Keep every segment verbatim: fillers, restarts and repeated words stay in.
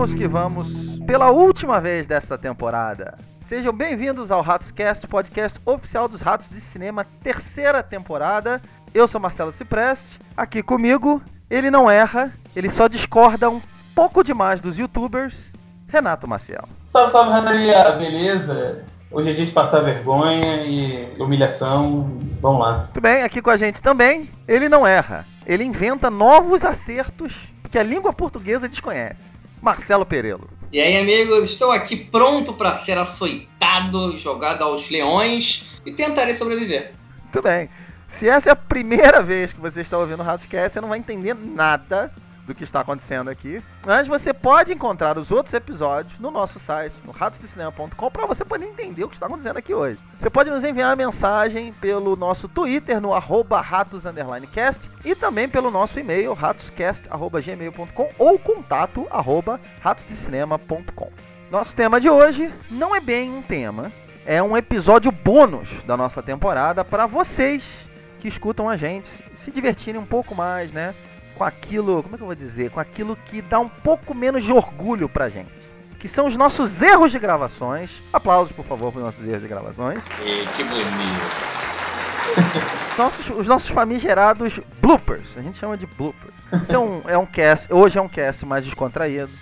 Vamos que vamos, pela última vez desta temporada. Sejam bem-vindos ao RatosCast, podcast oficial dos Ratos de Cinema, terceira temporada. Eu sou Marcelo Cipreste, aqui comigo, ele não erra, ele só discorda um pouco demais dos youtubers, Renato Maciel. Salve, salve, rapaziada, beleza? Hoje a gente passa vergonha e humilhação, vamos lá. Muito bem, aqui com a gente também, ele não erra, ele inventa novos acertos que a língua portuguesa desconhece. Marcelo Perello. E aí, amigos, estou aqui pronto para ser açoitado, jogado aos leões e tentarei sobreviver. Muito bem. Se essa é a primeira vez que você está ouvindo o RatosCast, você não vai entender nada do que está acontecendo aqui. Mas você pode encontrar os outros episódios no nosso site, no ratos de cinema ponto com, para você poder entender o que está acontecendo aqui hoje. Você pode nos enviar uma mensagem pelo nosso Twitter, no arroba ratos underline cast, e também pelo nosso e-mail, ratoscast arroba gmail ponto com, ou contato arroba ratos de cinema ponto com. Nosso tema de hoje não é bem um tema, é um episódio bônus da nossa temporada para vocês que escutam a gente se divertirem um pouco mais, né? Com aquilo, como é que eu vou dizer? Com aquilo que dá um pouco menos de orgulho pra gente. Que são os nossos erros de gravações. Aplausos, por favor, para os nossos erros de gravações. E que bonito. Nossos, os nossos famigerados bloopers. A gente chama de bloopers. Isso é um, é um cast, hoje é um cast mais descontraído,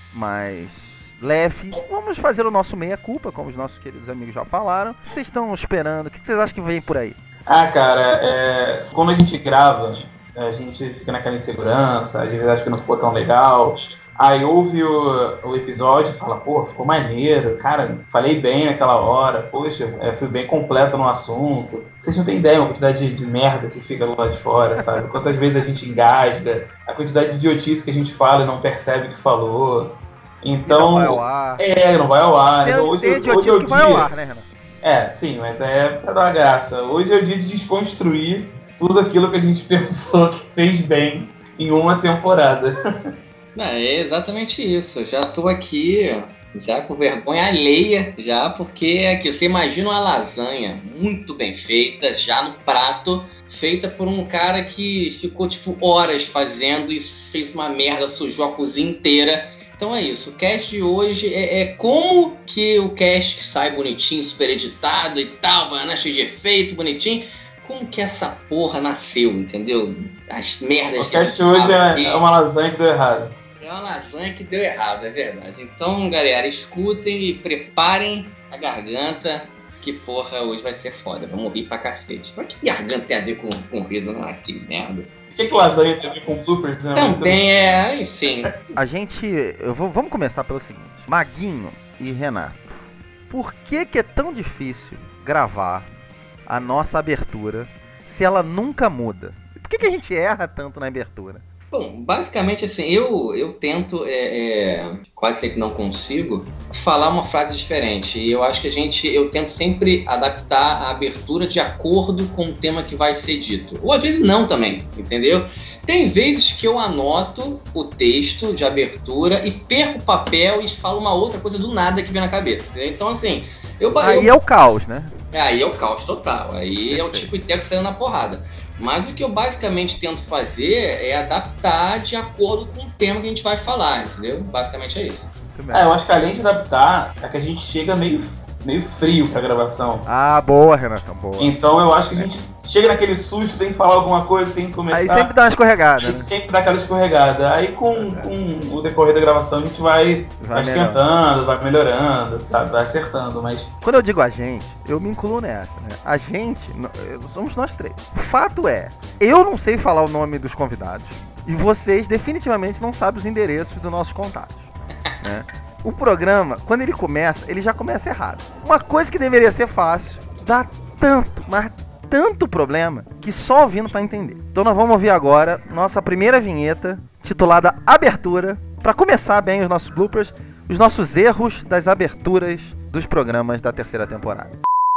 mais leve. Vamos fazer o nosso meia-culpa, como os nossos queridos amigos já falaram. O que vocês estão esperando? O que vocês acham que vem por aí? Ah, cara, é... quando a gente grava, a gente fica naquela insegurança, às vezes acha que não ficou tão legal. Aí ouve o, o episódio e fala, pô, ficou maneiro, cara, falei bem naquela hora, poxa, é, fui bem completo no assunto. Vocês não têm ideia, a quantidade de, de merda que fica do lado de fora, sabe? Quantas vezes a gente engasga, a quantidade de idiotice que a gente fala e não percebe que falou. Então, e não vai ao ar. É, não vai ao ar. Tem, então, hoje, tem idiotice hoje é que o vai dia... ao ar, né, Renan? É, sim, mas é pra dar uma graça. Hoje é o dia de desconstruir tudo aquilo que a gente pensou que fez bem em uma temporada. Não, é exatamente isso. Eu já tô aqui, já com vergonha alheia, já, porque aqui você imagina uma lasanha muito bem feita, já no prato, feita por um cara que ficou, tipo, horas fazendo e fez uma merda, sujou a cozinha inteira. Então é isso, o cast de hoje é, é como que o cast que sai bonitinho, super editado e tal, banana cheio de efeito, bonitinho, como que essa porra nasceu, entendeu? As merdas o que a gente cast hoje aqui. é, é uma lasanha que deu errado. É uma lasanha que deu errado, é verdade. Então, galera, escutem e preparem a garganta, que porra, hoje vai ser foda, vamos rir pra cacete. Mas que garganta tem a ver com, com riso, não? Que merda. O que, que lasanha tem a ver com bloopers? Né? Também é, enfim. A gente, eu vou, vamos começar pelo seguinte, Maguinho e Renato, por que que é tão difícil gravar a nossa abertura se ela nunca muda? Por que que a gente erra tanto na abertura? Bom, basicamente assim, eu, eu tento, é, é, quase sempre não consigo, falar uma frase diferente. E eu acho que a gente, eu tento sempre adaptar a abertura de acordo com o tema que vai ser dito. Ou às vezes não também, entendeu? Tem vezes que eu anoto o texto de abertura e perco o papel e falo uma outra coisa do nada que vem na cabeça, entendeu? Então assim... Eu, Aí eu, é o caos, né? Aí é o caos total, aí é o tipo inteiro saindo na porrada. Mas o que eu basicamente tento fazer é adaptar de acordo com o tema que a gente vai falar, entendeu? Basicamente é isso. É, eu acho que além de adaptar, é que a gente chega meio, meio frio pra gravação. Ah, boa, Renato, boa. Então eu acho que a gente chega naquele susto, tem que falar alguma coisa, tem que começar... Aí sempre dá uma escorregada, né? Sempre dá aquela escorregada. Aí com, com o decorrer da gravação a gente vai, vai, vai esquentando, vai melhorando, sabe? Vai acertando, mas... Quando eu digo a gente, eu me incluo nessa, né? A gente, somos nós três. O fato é, eu não sei falar o nome dos convidados e vocês definitivamente não sabem os endereços dos nossos contatos, né? O programa, quando ele começa, ele já começa errado. Uma coisa que deveria ser fácil, dá tanto, mas tanto problema, que só ouvindo pra entender. Então nós vamos ouvir agora nossa primeira vinheta, titulada Abertura, pra começar bem os nossos bloopers, os nossos erros das aberturas dos programas da terceira temporada.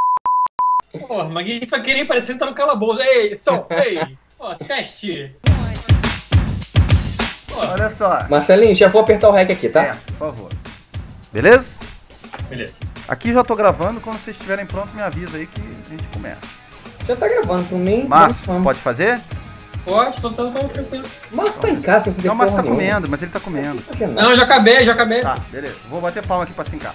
Porra, mas ninguém vai querer parecer que tá no calabouço. Ei, som, ei, ó, teste. Porra. Olha só. Marcelinho, já vou apertar o rec aqui, tá? É, por favor. Beleza? Beleza. Aqui já tô gravando, quando vocês estiverem prontos me avisa aí que a gente começa. Já tá gravando por mim. Márcio, pode fazer? Pode, tô, tô, tô tranquilo. Mas tá em casa pra fazer Não, mas porra tá nenhuma. comendo, mas ele tá comendo. Não fazer nada. Não, eu já acabei, já acabei. Tá, beleza. Vou bater palma aqui pra cincar.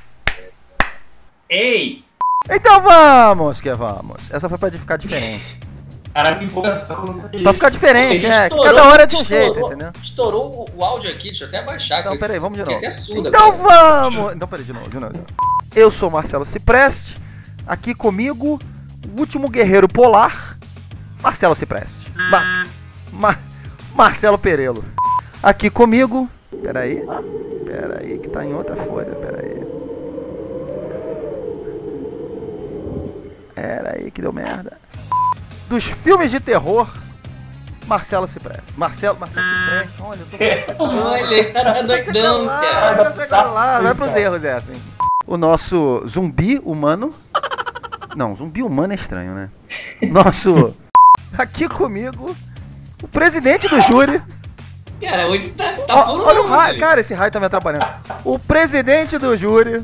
Ei! Então vamos que vamos. Essa foi pra ficar diferente. Caraca, que empolgação. Pra ficar diferente, Ele é. estourou, Cada hora é de um estourou, jeito, entendeu? Estourou o, o áudio aqui, deixa eu até baixar. Então, que peraí, vamos de fiquei novo. até surdo Então agora. vamos! Então, peraí, de novo, de novo, de novo. Eu sou Marcelo Cipreste. Aqui comigo, o último guerreiro polar, Marcelo Cipreste. Ma Ma Marcelo Perelo. Aqui comigo. Peraí. Peraí, que tá em outra folha. Peraí. Peraí, que deu merda. Dos filmes de terror, Marcelo Cipreste. Marcelo, Marcelo Cipreste. Olha, eu tô Olha, ele tá Vai doidão, lá, cara. vai secar lá, vai pros erros essa, hein? O nosso zumbi humano. Não, zumbi humano é estranho, né? Nosso. Aqui comigo, o presidente do júri. Cara, hoje tá, tá Ó, puro olha o mundo, raio. velho. Cara, esse raio tá me atrapalhando. O presidente do júri.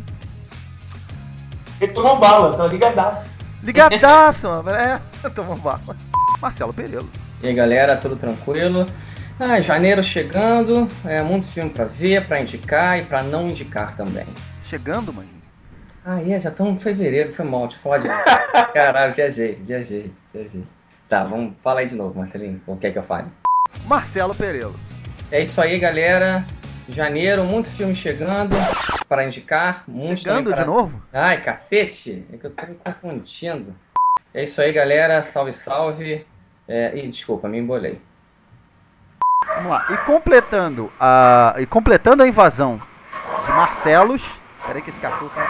Ele tomou bala, tá ligadaço. Ligadaço, mano. É, tomou bala. Marcelo Perelo. E aí galera, tudo tranquilo? Ah, janeiro chegando, é muito filme pra ver, pra indicar e pra não indicar também. Chegando, mano. Ah, é, já estamos em fevereiro, foi mal, te fode. Caralho, viajei, viajei, viajei. Tá, vamos, fala aí de novo, Marcelinho, o que é que eu fale? Marcelo Perelo. É isso aí, galera. Janeiro, muito filme chegando para indicar. Muito Chegando também de para... novo? Ai, cacete, é que eu tô me confundindo. É isso aí, galera, salve, salve. É... Ih, desculpa, me embolei. Vamos lá. E completando a, e completando a invasão de Marcelos. Peraí que esse cachorro tá...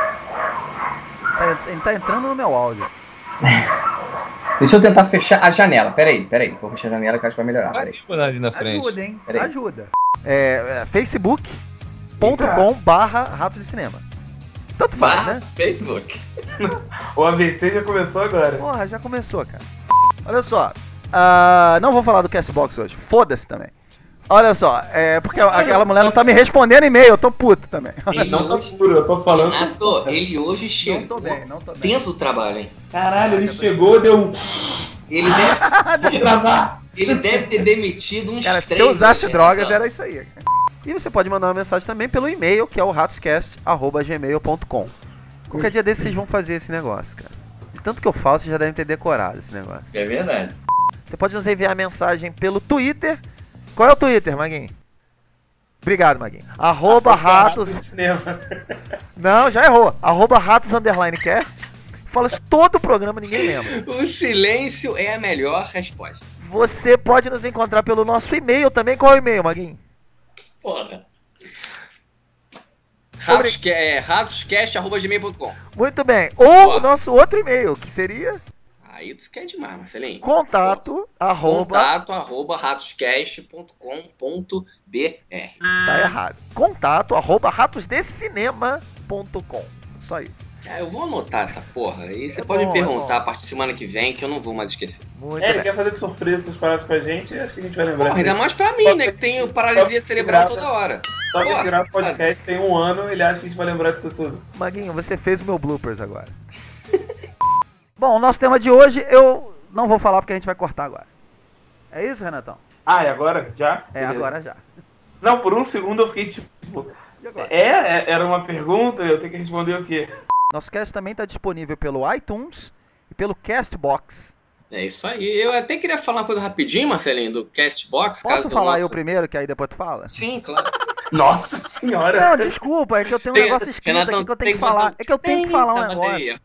tá... Ele tá entrando no meu áudio. Deixa eu tentar fechar a janela, peraí, peraí. Vou fechar a janela que eu acho que vai melhorar, Vai peraí. mudar ali na frente. Ajuda, hein? Peraí. Ajuda. É, é facebook ponto com barra Ratos de Cinema. Tanto faz, Barra né? Facebook. O A B C já começou agora. Porra, já começou, cara. Olha só. ah, não vou falar do Castbox hoje. Foda-se também. Olha só, é porque aquela mulher não tá me respondendo e-mail, eu tô puto também. Ele Não tá hoje, puro, eu tô falando. Renato, ele hoje Não chegou. tô bem, não tô bem. Tenso o trabalho, hein? Caralho, ele chegou, deu um. Ele deve, Travar. ele deve ter demitido uns Cara, três. se eu usasse né, drogas, Renato? era isso aí. E você pode mandar uma mensagem também pelo e-mail, que é o ratoscast arroba gmail ponto com. Qualquer dia desses vocês vão fazer esse negócio, cara. De tanto que eu falo, vocês já devem ter decorado esse negócio. É verdade. Você pode nos enviar mensagem pelo Twitter. Qual é o Twitter, Maguinho? Obrigado, Maguinho. Arroba ratos... Cinema. Não, já errou. Arroba ratos underline cast. Fala isso todo o programa, ninguém lembra. O silêncio é a melhor resposta. Você pode nos encontrar pelo nosso e-mail também. Qual é o e-mail, Maguinho? Porra. Ratosca- é, ratoscast arroba gmail ponto com. Muito bem. Ou o nosso outro e-mail, que seria Aí tu quer demais, Marcelinho. contato, arroba... Contato arroba ratoscast ponto com ponto b r. Tá errado. Contato, arroba ratosdecinema ponto com. Só isso. É, eu vou anotar essa porra. Aí você É pode bom, me é perguntar bom. a partir de semana que vem, que eu não vou mais esquecer. Muito É, ele bem. quer fazer de surpresa essas paradas pra gente, acho que a gente vai lembrar. Porra, ainda mais pra mim, né? Que tenho paralisia cerebral toda hora. Só que Porra, virar podcast tem um ano, ele acha que a gente vai lembrar disso tudo. Maguinho, você fez o meu bloopers agora. Bom, o nosso tema de hoje eu não vou falar porque a gente vai cortar agora. É isso, Renatão? Ah, e agora? Já? É, Beleza. agora já. Não, por um segundo eu fiquei tipo... E agora? É, é, era uma pergunta, eu tenho que responder o quê? Nosso cast também está disponível pelo iTunes e pelo Castbox. É isso aí. Eu até queria falar uma coisa rapidinho, Marcelinho, do Castbox. Posso caso falar o nosso... eu primeiro, que aí depois tu fala? Sim, claro. Nossa senhora! Não, desculpa, é que eu tenho um Tem- negócio escrito Renatão, aqui que eu tem tenho que que botar falar. um É que eu tenho que tem falar um na negócio. bateria.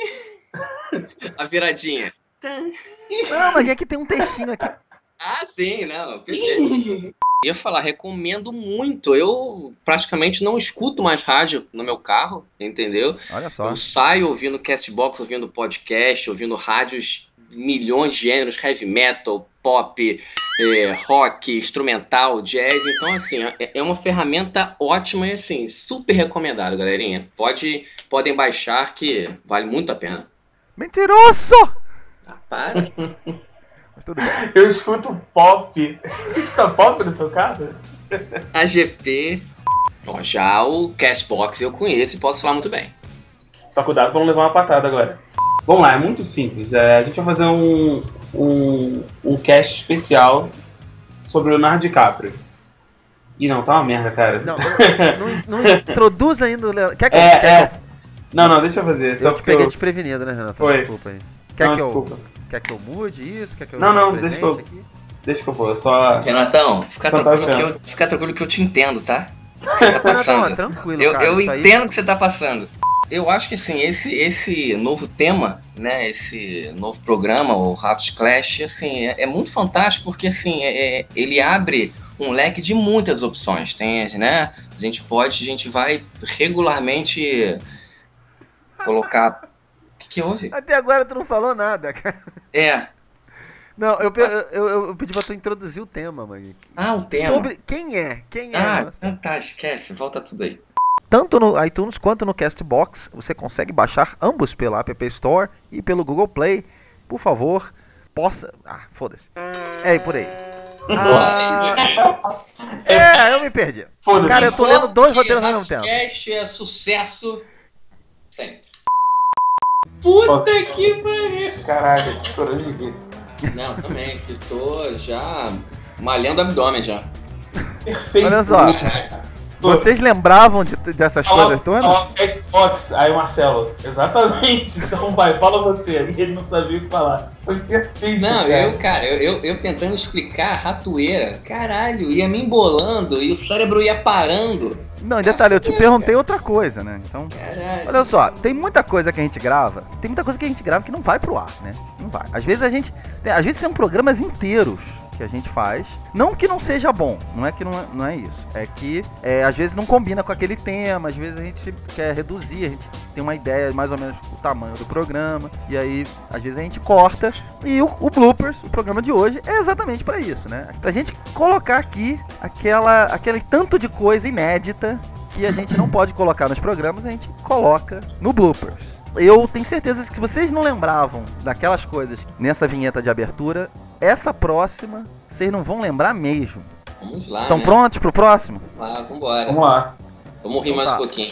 A viradinha. Não, mas aqui tem um textinho aqui. Ah, sim, não. Perfeito. Eu ia falar, recomendo muito. Eu praticamente não escuto mais rádio no meu carro, entendeu? Olha só. Eu saio ouvindo Castbox, ouvindo podcast, ouvindo rádios, milhões de gêneros, heavy metal, pop, é, rock, instrumental, jazz. Então, assim, é, é uma ferramenta ótima e, assim, super recomendado, galerinha. Pode, podem baixar que vale muito a pena. Mentiroso! Ah, para. Mas tudo bem. Eu escuto pop. Você escuta pop no seu caso? A G P. Ó, já o Castbox eu conheço e posso falar muito bem. Só cuidado pra não levar uma patada agora. Vamos lá, é muito simples. É, a gente vai fazer um, um, um cast especial sobre o Leonardo DiCaprio. E não, tá uma merda, cara. Não, não, não introduz ainda o Leonardo. Quer que, É, eu, quer é. que eu... Não, não, deixa eu fazer. Eu só te porque peguei eu... desprevenido, né, Renato? Foi. Desculpa aí. Quer, Não, que eu, desculpa. quer que eu mude isso? Quer que eu Não, não, apresente deixa eu- aqui? Deixa que eu vou, só... Renatão, fica Então tá tranquilo, que certo. eu, fica tranquilo que eu te entendo, tá? O que você tá Renatão, é passando. tranquilo, Eu, cara. eu isso aí- entendo o que você tá passando. Eu acho que assim, esse, esse novo tema, né, esse novo programa, o Ratos Clash, assim, é, é muito fantástico porque assim, é- é- ele abre um leque de muitas opções. Tem, né? A gente pode, a gente vai regularmente colocar. O que, que houve? Até agora tu não falou nada, cara. É. Não, eu, pe- eu, eu, eu pedi pra tu introduzir o tema, mano. Ah, o tema. Sobre quem é? Quem é? Ah, Nossa. então tá, esquece, volta tudo aí. Tanto no iTunes quanto no Castbox, você consegue baixar ambos pela App Store e pelo Google Play. Por favor, possa... Ah, foda-se. É, por aí. Ah, é, eu me perdi. Foda-se. Cara, eu tô lendo dois roteiros ao mesmo tempo. Podcast é sucesso sempre. Puta que pariu. Caralho, tô chorando de rir. Não, também, que tô já malhando o abdômen já. Perfeito. Olha só, vocês lembravam de, dessas coisas todas? Fala Xbox, aí Marcelo. Exatamente. Então vai, fala você. Ele não sabia o que falar. Foi perfeito. Não, cara. eu, cara, eu, eu, eu tentando explicar a ratoeira, caralho, ia me embolando e o cérebro ia parando. Não, em detalhe, eu te perguntei outra coisa, né? Então, Caralho. olha só, tem muita coisa que a gente grava, tem muita coisa que a gente grava que não vai pro ar, né? Não vai. Às vezes a gente, tem- às vezes são programas inteiros que a gente faz, não que não seja bom, não é que não é, não é isso, é que é, às vezes não combina com aquele tema, às vezes a gente quer reduzir, a gente tem uma ideia mais ou menos do tamanho do programa, e aí às vezes a gente corta, e o, o Bloopers, o programa de hoje, é exatamente pra isso, né? Pra gente colocar aqui aquela, aquele tanto de coisa inédita que a gente não pode colocar nos programas, a gente coloca no Bloopers. Eu tenho certeza que se vocês não lembravam daquelas coisas nessa vinheta de abertura, essa próxima vocês não vão lembrar mesmo. Vamos lá, Estão né? prontos pro próximo? Lá, vambora. Vamos lá. Vamos rir mais Tá. um pouquinho.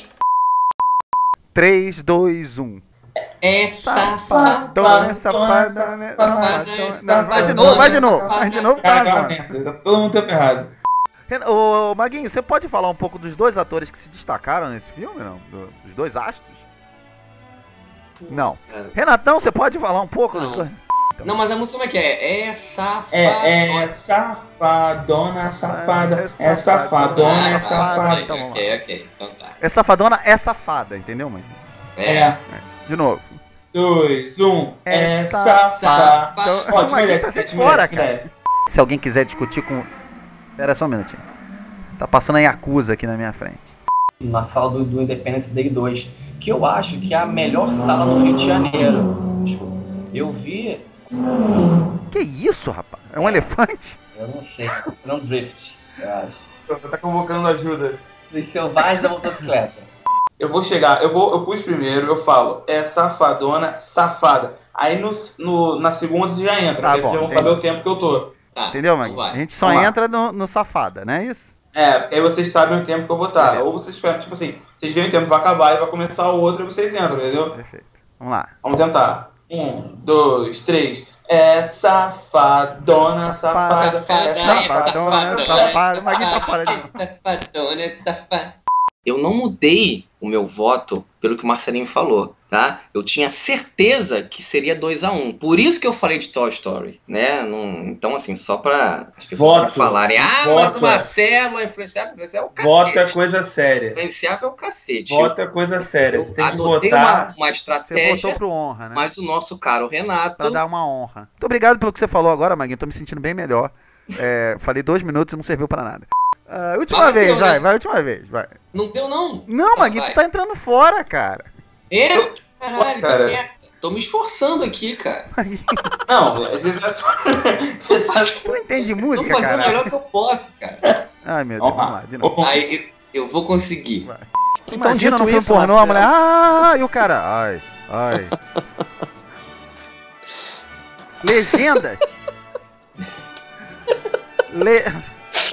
três, dois, um. É Safadona, safadona, safadona. Não, vai de novo, vai de novo. Vai de novo, tá Cara, aquela zoando. merda. Tá todo mundo tempo errado. Ren- Ô, Maguinho, você pode falar um pouco dos dois atores que se destacaram nesse filme, não? Do- Dos dois astros? Não. Cara. Renatão, você pode falar um pouco dos Não. dois? Não, mas a música como é que é? É safadona. É, é safadona, safada. É É safadona, safadona, é é safada. safada. Então vamos lá. Ok, ok. Então tá. É safadona, é safada, entendeu, mãe? É. De novo. Dois, um. É É safada. safada. Então, Ó, o Maguinho merece, tá sempre merece, fora, merece, cara. merece. Se alguém quiser discutir com... Pera só um minutinho. Tá passando a Yakuza aqui na minha frente. Na sala do, do Independence Day dois, que eu acho que é a melhor sala no Rio de Janeiro. Desculpa. Eu vi, Que isso, rapaz? É um elefante? eu não sei, não drift, eu acho. Você tá convocando ajuda. Dos selvagens da motocicleta. Eu vou chegar, eu vou, eu pus primeiro, eu falo, é safadona, safada. Aí no, no, na segunda você já entra, Tá aí bom, vocês vão entendi. saber o tempo que eu tô. Tá, Entendeu, então Maguinho? vai. A gente só Vamos lá. entra no, no safada, não é isso? É, aí vocês sabem o tempo que eu vou estar. Beleza. Ou vocês esperam, tipo assim, vocês veem o tempo que vai acabar e vai começar o outro e vocês entram, entendeu? Perfeito. Vamos lá. Vamos tentar. Um, dois, três. É safadona, safada. Safada, É safadona, safada. O Maguinho tá fora de novo. Safadona, safada. Eu não mudei o meu voto pelo que o Marcelinho falou, tá? Eu tinha certeza que seria dois a um. Por isso que eu falei de Toy Story, né? Não- então, assim, só pra as pessoas Voto. não falarem, ah, Voto. mas o Marcelo é influenciável. Mas é o cacete. Voto é coisa séria. Influenciável é o cacete. Voto é coisa séria. Eu Você tem que adotei votar. uma, uma Você estratégia, votou pro honra, né? mas o nosso caro Renato... Pra dar uma honra. Muito obrigado pelo que você falou agora, Maguinho. Tô me sentindo bem melhor. É, falei dois minutos e não serviu pra nada. Ah, última Mas vez, deu, vai, né? vai, última vez, vai. Não deu, não? Não, Tá, Maguinho, vai. tu tá entrando fora, cara. É? Caralho, Cara. que merda. Tô me esforçando aqui, cara. Maguinho, Não, às vezes é só. tu não entende Tô música, fazendo o cara? melhor que eu posso, cara. Ai, meu Deus, Vamos vamos lá. lá, de novo. Opa. Aí eu, eu vou conseguir. Vai. Então, Imagina no dito filme isso, pornô, a Marcelo. mulher, ah, e o cara, ai, ai. Legendas. Le...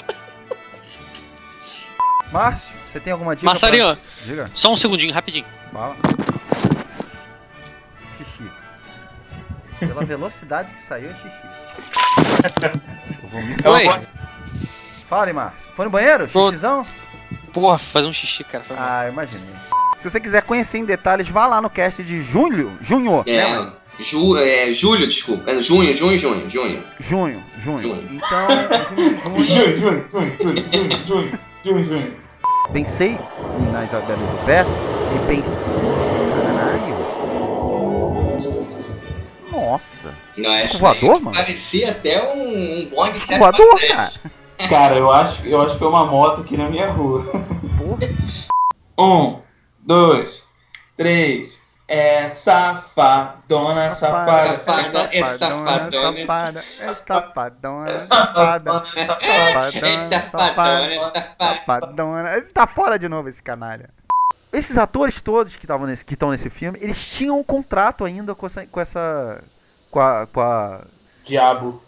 Márcio, você tem alguma dica? Marcelinho, pra- Diga. só um segundinho, rapidinho. Fala. Xixi. Pela velocidade que saiu é xixi. Eu vou me Oi. falar. Fale, Márcio. Foi no banheiro? Tô. Xixizão? Porra, fazer um xixi, cara. Foi mal. Ah, eu imaginei. Se você quiser conhecer em detalhes, vá lá no cast de junho. Junho, né, mano? É, ju, é, julho, desculpa. É junho, junho, junho, junho. Junho, junho. Junho. Então, junho, junho. Junho, junho, junho, junho, junho, junho, junho, junho. Pensei na Isabela Rubé e pensei. Caralho. Nossa. Não, é, Disco voador, mano? Parecia até um, um bonde Disco voador, cara. Cara, eu acho, eu acho que foi uma moto aqui na minha rua. Porra. Um, dois, três. É safadona, safada. Safada, é safadona. Safada, é safadona, Safadona, safada. É safadona, safada. Safadona. Ele tá fora de novo esse canalha. Esses atores todos que estavam nesse, que estão nesse filme, eles tinham um contrato ainda com essa, com essa, com a, com a, Diabo.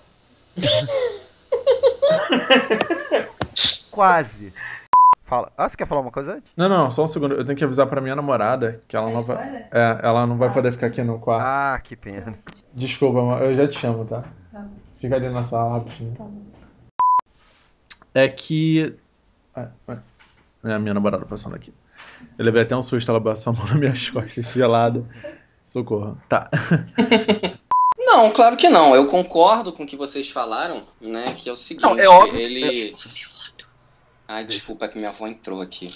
quase. Fala. Ah, você quer falar uma coisa antes? Não, não, só um segundo. Eu tenho que avisar pra minha namorada que ela não vai. É, ela não vai poder ficar aqui no quarto. Ah, que pena. Desculpa, amor, eu já te chamo, tá? Fica ali na sala rapidinho. É que. Ah, é a minha namorada passando aqui. Eu levei até um susto, ela passou a mão nas minhas costas, gelada. Socorro. Tá. Não, claro que não. Eu concordo com o que vocês falaram, né? Que é o seguinte, Não, é óbvio que- ele... Ai, desculpa, é que minha avó entrou aqui.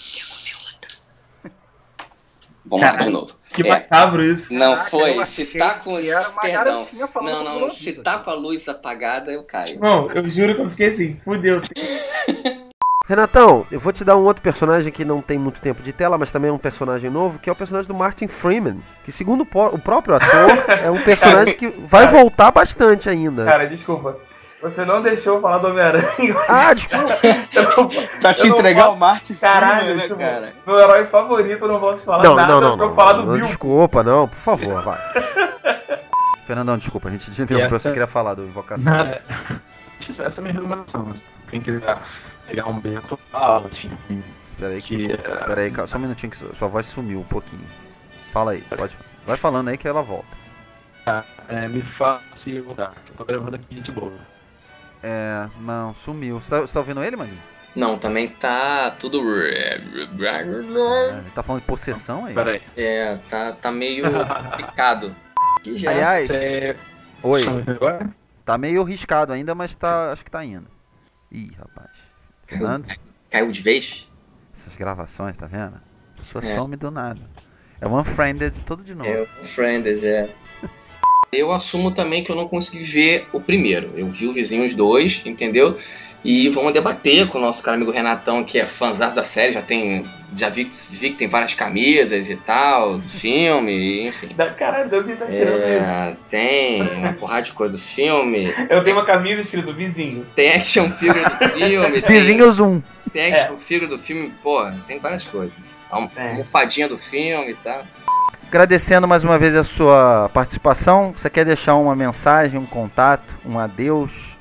Vamos lá de novo. Que É. macabro isso. Não Caraca, foi. eu Se achei tá com... que era uma Perdão. garotinha falando Não, com não, o se ouvido. tá com a luz apagada, eu caio. Não, eu juro que eu fiquei assim, fudeu. Renatão, eu vou te dar um outro personagem que não tem muito tempo de tela, mas também é um personagem novo, que é o personagem do Martin Freeman, que segundo o, po- o próprio ator, é um personagem que vai voltar bastante ainda. Cara, desculpa. Você não deixou eu falar do Homem-Aranha. Ah, desculpa. Pra te Eu não entregar posso- o Martin Caralho, Freeman, né, tipo, cara? meu herói favorito, eu não posso falar Não, nada não, não, pra não. eu falar do não, Bill. Desculpa, não, por favor, vai. Fernandão, desculpa, a gente te interrompeu, você essa- queria falar do Invocação. Nada. Essa é a minha recomendação. Quem quiser pegar um Bento, fala assim. Peraí, que, Que, é, peraí, calma, só um minutinho que sua voz sumiu um pouquinho. Fala aí, pode. Vai falando aí que ela volta. é, me faça se voltar. Eu tô gravando aqui de boa. É, não, sumiu. Você tá, você tá ouvindo ele, maninho? Não, também tá tudo... É, ele tá falando de possessão aí? Pera aí. É, tá, tá meio picado. Que já. Aliás, É, oi, tá me ouvindo agora? tá meio riscado ainda, mas tá, acho que tá indo. Ih, rapaz. Fernando, Caiu de vez? essas gravações, tá vendo? A pessoa É. some do nada. É um unfriended tudo de novo. É, o Friends, é. Eu assumo também que eu não consegui ver o primeiro. Eu vi o Vizinhos dois, entendeu? E vamos debater com o nosso cara amigo Renatão, que é fãzão da série, já tem. Já vi, vi que tem várias camisas e tal, do filme, enfim. Da caralho, de onde tá tirando isso? É, tem uma porrada de coisa do filme. Eu tenho uma camisa escrito vizinho. Tem action figure do filme. tem- Vizinhos um. Tem action figure do filme, pô, tem várias coisas. A alm- É. almofadinha do filme e tal. Agradecendo mais uma vez a sua participação. Você quer deixar uma mensagem, um contato, um adeus?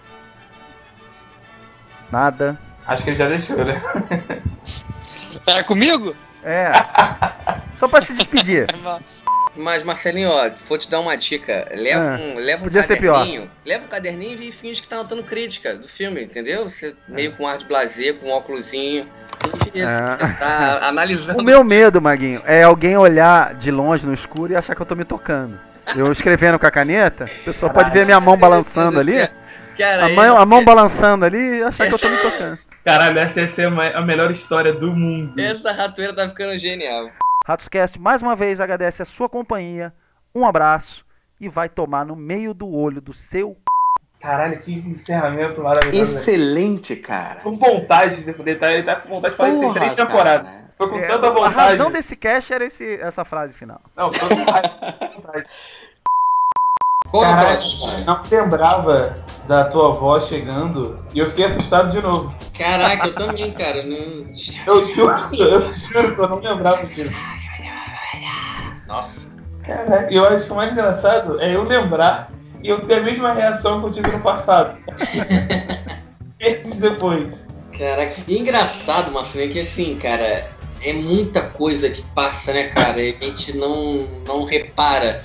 Nada. Acho que ele já deixou, né? É comigo? É. Só pra se despedir. Mas, Marcelinho, ó, vou te dar uma dica. Leva Ah, um, leva um podia ser pior. caderninho. Leva um caderninho e finge que tá anotando crítica do filme, entendeu? Você meio com ar de blazer, com um óculosinho. Finge isso, Ah. que você tá analisando. O meu medo, Maguinho, é alguém olhar de longe no escuro e achar que eu tô me tocando. Eu escrevendo com a caneta, a pessoa pode ver minha mão balançando ali, Cara, a mão, a mão balançando ali e achar que eu tô me tocando. Caralho, essa ia ser a melhor história do mundo. essa ratoeira tá ficando genial. Ratoscast, mais uma vez, agradece a sua companhia, um abraço e vai tomar no meio do olho do seu... Caralho, que encerramento maravilhoso. Excelente, cara. Com vontade de poder estar. Ele tá com vontade de fazer isso em três Porra, temporadas. cara. Foi com É, tanta a vontade. razão desse cast era esse, essa frase final. Não, tô com vontade. Qual é o Caralho, próximo, cara? não lembrava da tua avó chegando e eu fiquei assustado de novo. Caraca, eu também, cara. Não... Eu juro, eu juro que eu não lembrava disso. Nossa. Caralho, e eu acho que o mais engraçado é eu lembrar e eu ter a mesma reação que eu tive no passado. Meses depois. Caraca, e engraçado, Marcelinho, que assim, cara, é muita coisa que passa, né, cara? E a gente não, não repara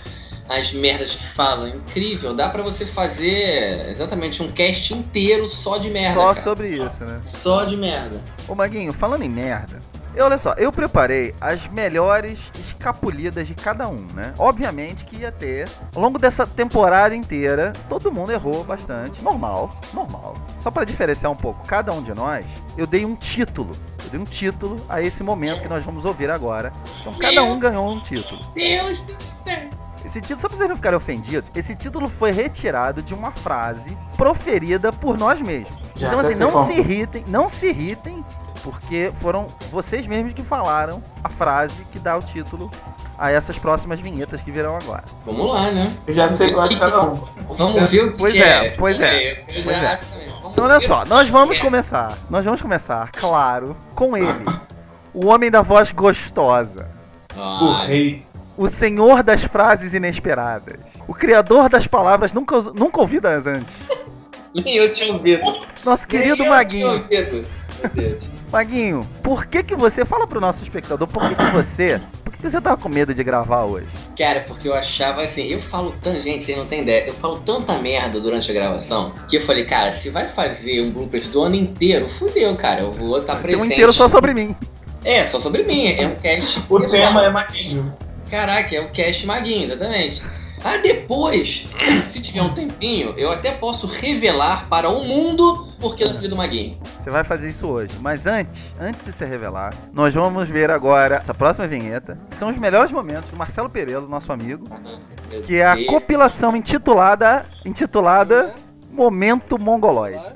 as merdas que falam. Incrível. Dá pra você fazer exatamente um cast inteiro só de merda. Só cara. sobre isso, né? Só de merda. Ô Maguinho, falando em merda, eu, olha só, eu preparei as melhores escapulidas de cada um, né? Obviamente que ia ter, ao longo dessa temporada inteira, todo mundo errou bastante. Normal, normal. Só pra diferenciar um pouco cada um de nós, eu dei um título. Eu dei um título a esse momento que nós vamos ouvir agora. Então cada um ganhou um título. Deus do céu. Esse título, só pra vocês não ficarem ofendidos, esse título foi retirado de uma frase proferida por nós mesmos. Já Então assim, sei não como. se irritem, não se irritem, porque foram vocês mesmos que falaram a frase que dá o título a essas próximas vinhetas que virão agora. Vamos lá, né? Eu já sei qual é Que- cada um. Vamos ver o que Pois que é, é. pois é, Eu pois já- é. Vamos Então olha ver só, o que nós vamos é. começar, nós vamos começar, claro, com ele. O homem da voz gostosa. O Ah, rei. O senhor das frases inesperadas. O criador das palavras nunca, nunca ouvidas antes. nem eu tinha ouvido. Nosso querido Nem eu Maguinho. tinha ouvido. Meu Deus. Maguinho, por que que você... Fala pro nosso espectador, por que que você... Por que que você tava com medo de gravar hoje? Cara, porque eu achava assim, eu falo tanto, gente, vocês não têm ideia, eu falo tanta merda durante a gravação, que eu falei, cara, se vai fazer um bloopers do ano inteiro, fudeu, cara, eu vou estar Tem presente. um inteiro só sobre mim. É, só sobre mim, é um cast O pessoal. tema é Maguinho. Caraca, é o cast Maguinho, exatamente. Ah, depois, se tiver um tempinho, eu até posso revelar para o mundo porque eu do Maguinho. Você vai fazer isso hoje. Mas antes, antes de se revelar, nós vamos ver agora essa próxima vinheta, que são os melhores momentos do Marcelo Perello, nosso amigo, Meu que é a Deus. compilação intitulada, intitulada Momento Mongoloide.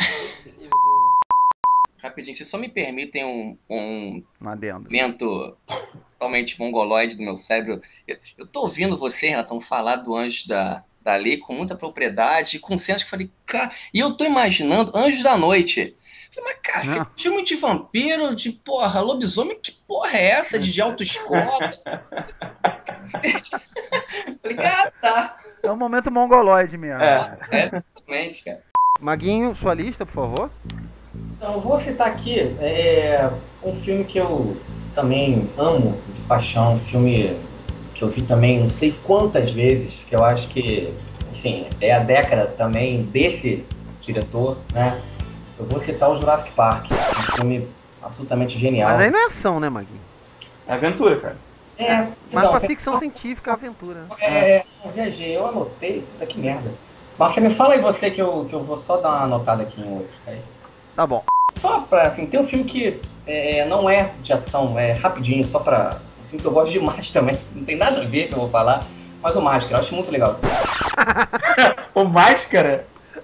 Rapidinho, vocês só me permitem um, um Um adendo. momento totalmente mongoloide do meu cérebro. Eu, eu tô ouvindo você, Renatão, falar do Anjos da, da Lei com muita propriedade, com cenas que eu falei, cara, e eu tô imaginando Anjos da Noite. Eu falei, mas cara, Não. você filme de vampiro, de porra, lobisomem, que porra é essa de, de autoescola? Falei, ah, tá. É um momento mongoloide mesmo. É. É, totalmente, cara. Maguinho, sua lista, por favor. Então, eu vou citar aqui é, um filme que eu também amo de paixão, um filme que eu vi também não sei quantas vezes, que eu acho que, enfim, é a década também desse diretor, né? Eu vou citar o Jurassic Park, um filme absolutamente genial. Mas aí não é ação, né, Maguinho? É aventura, cara. É, Mas não, pra tem- ficção científica, aventura. né? É, eu viajei, eu anotei, puta que merda. Mas você me fala aí você que eu, que eu vou só dar uma anotada aqui em outro, tá aí. Tá bom. Só pra, assim, tem um filme que é, não é de ação, é rapidinho, só pra... Um filme que eu gosto demais também, não tem nada a ver que eu vou falar, mas o Máscara, eu acho muito legal. O Máscara?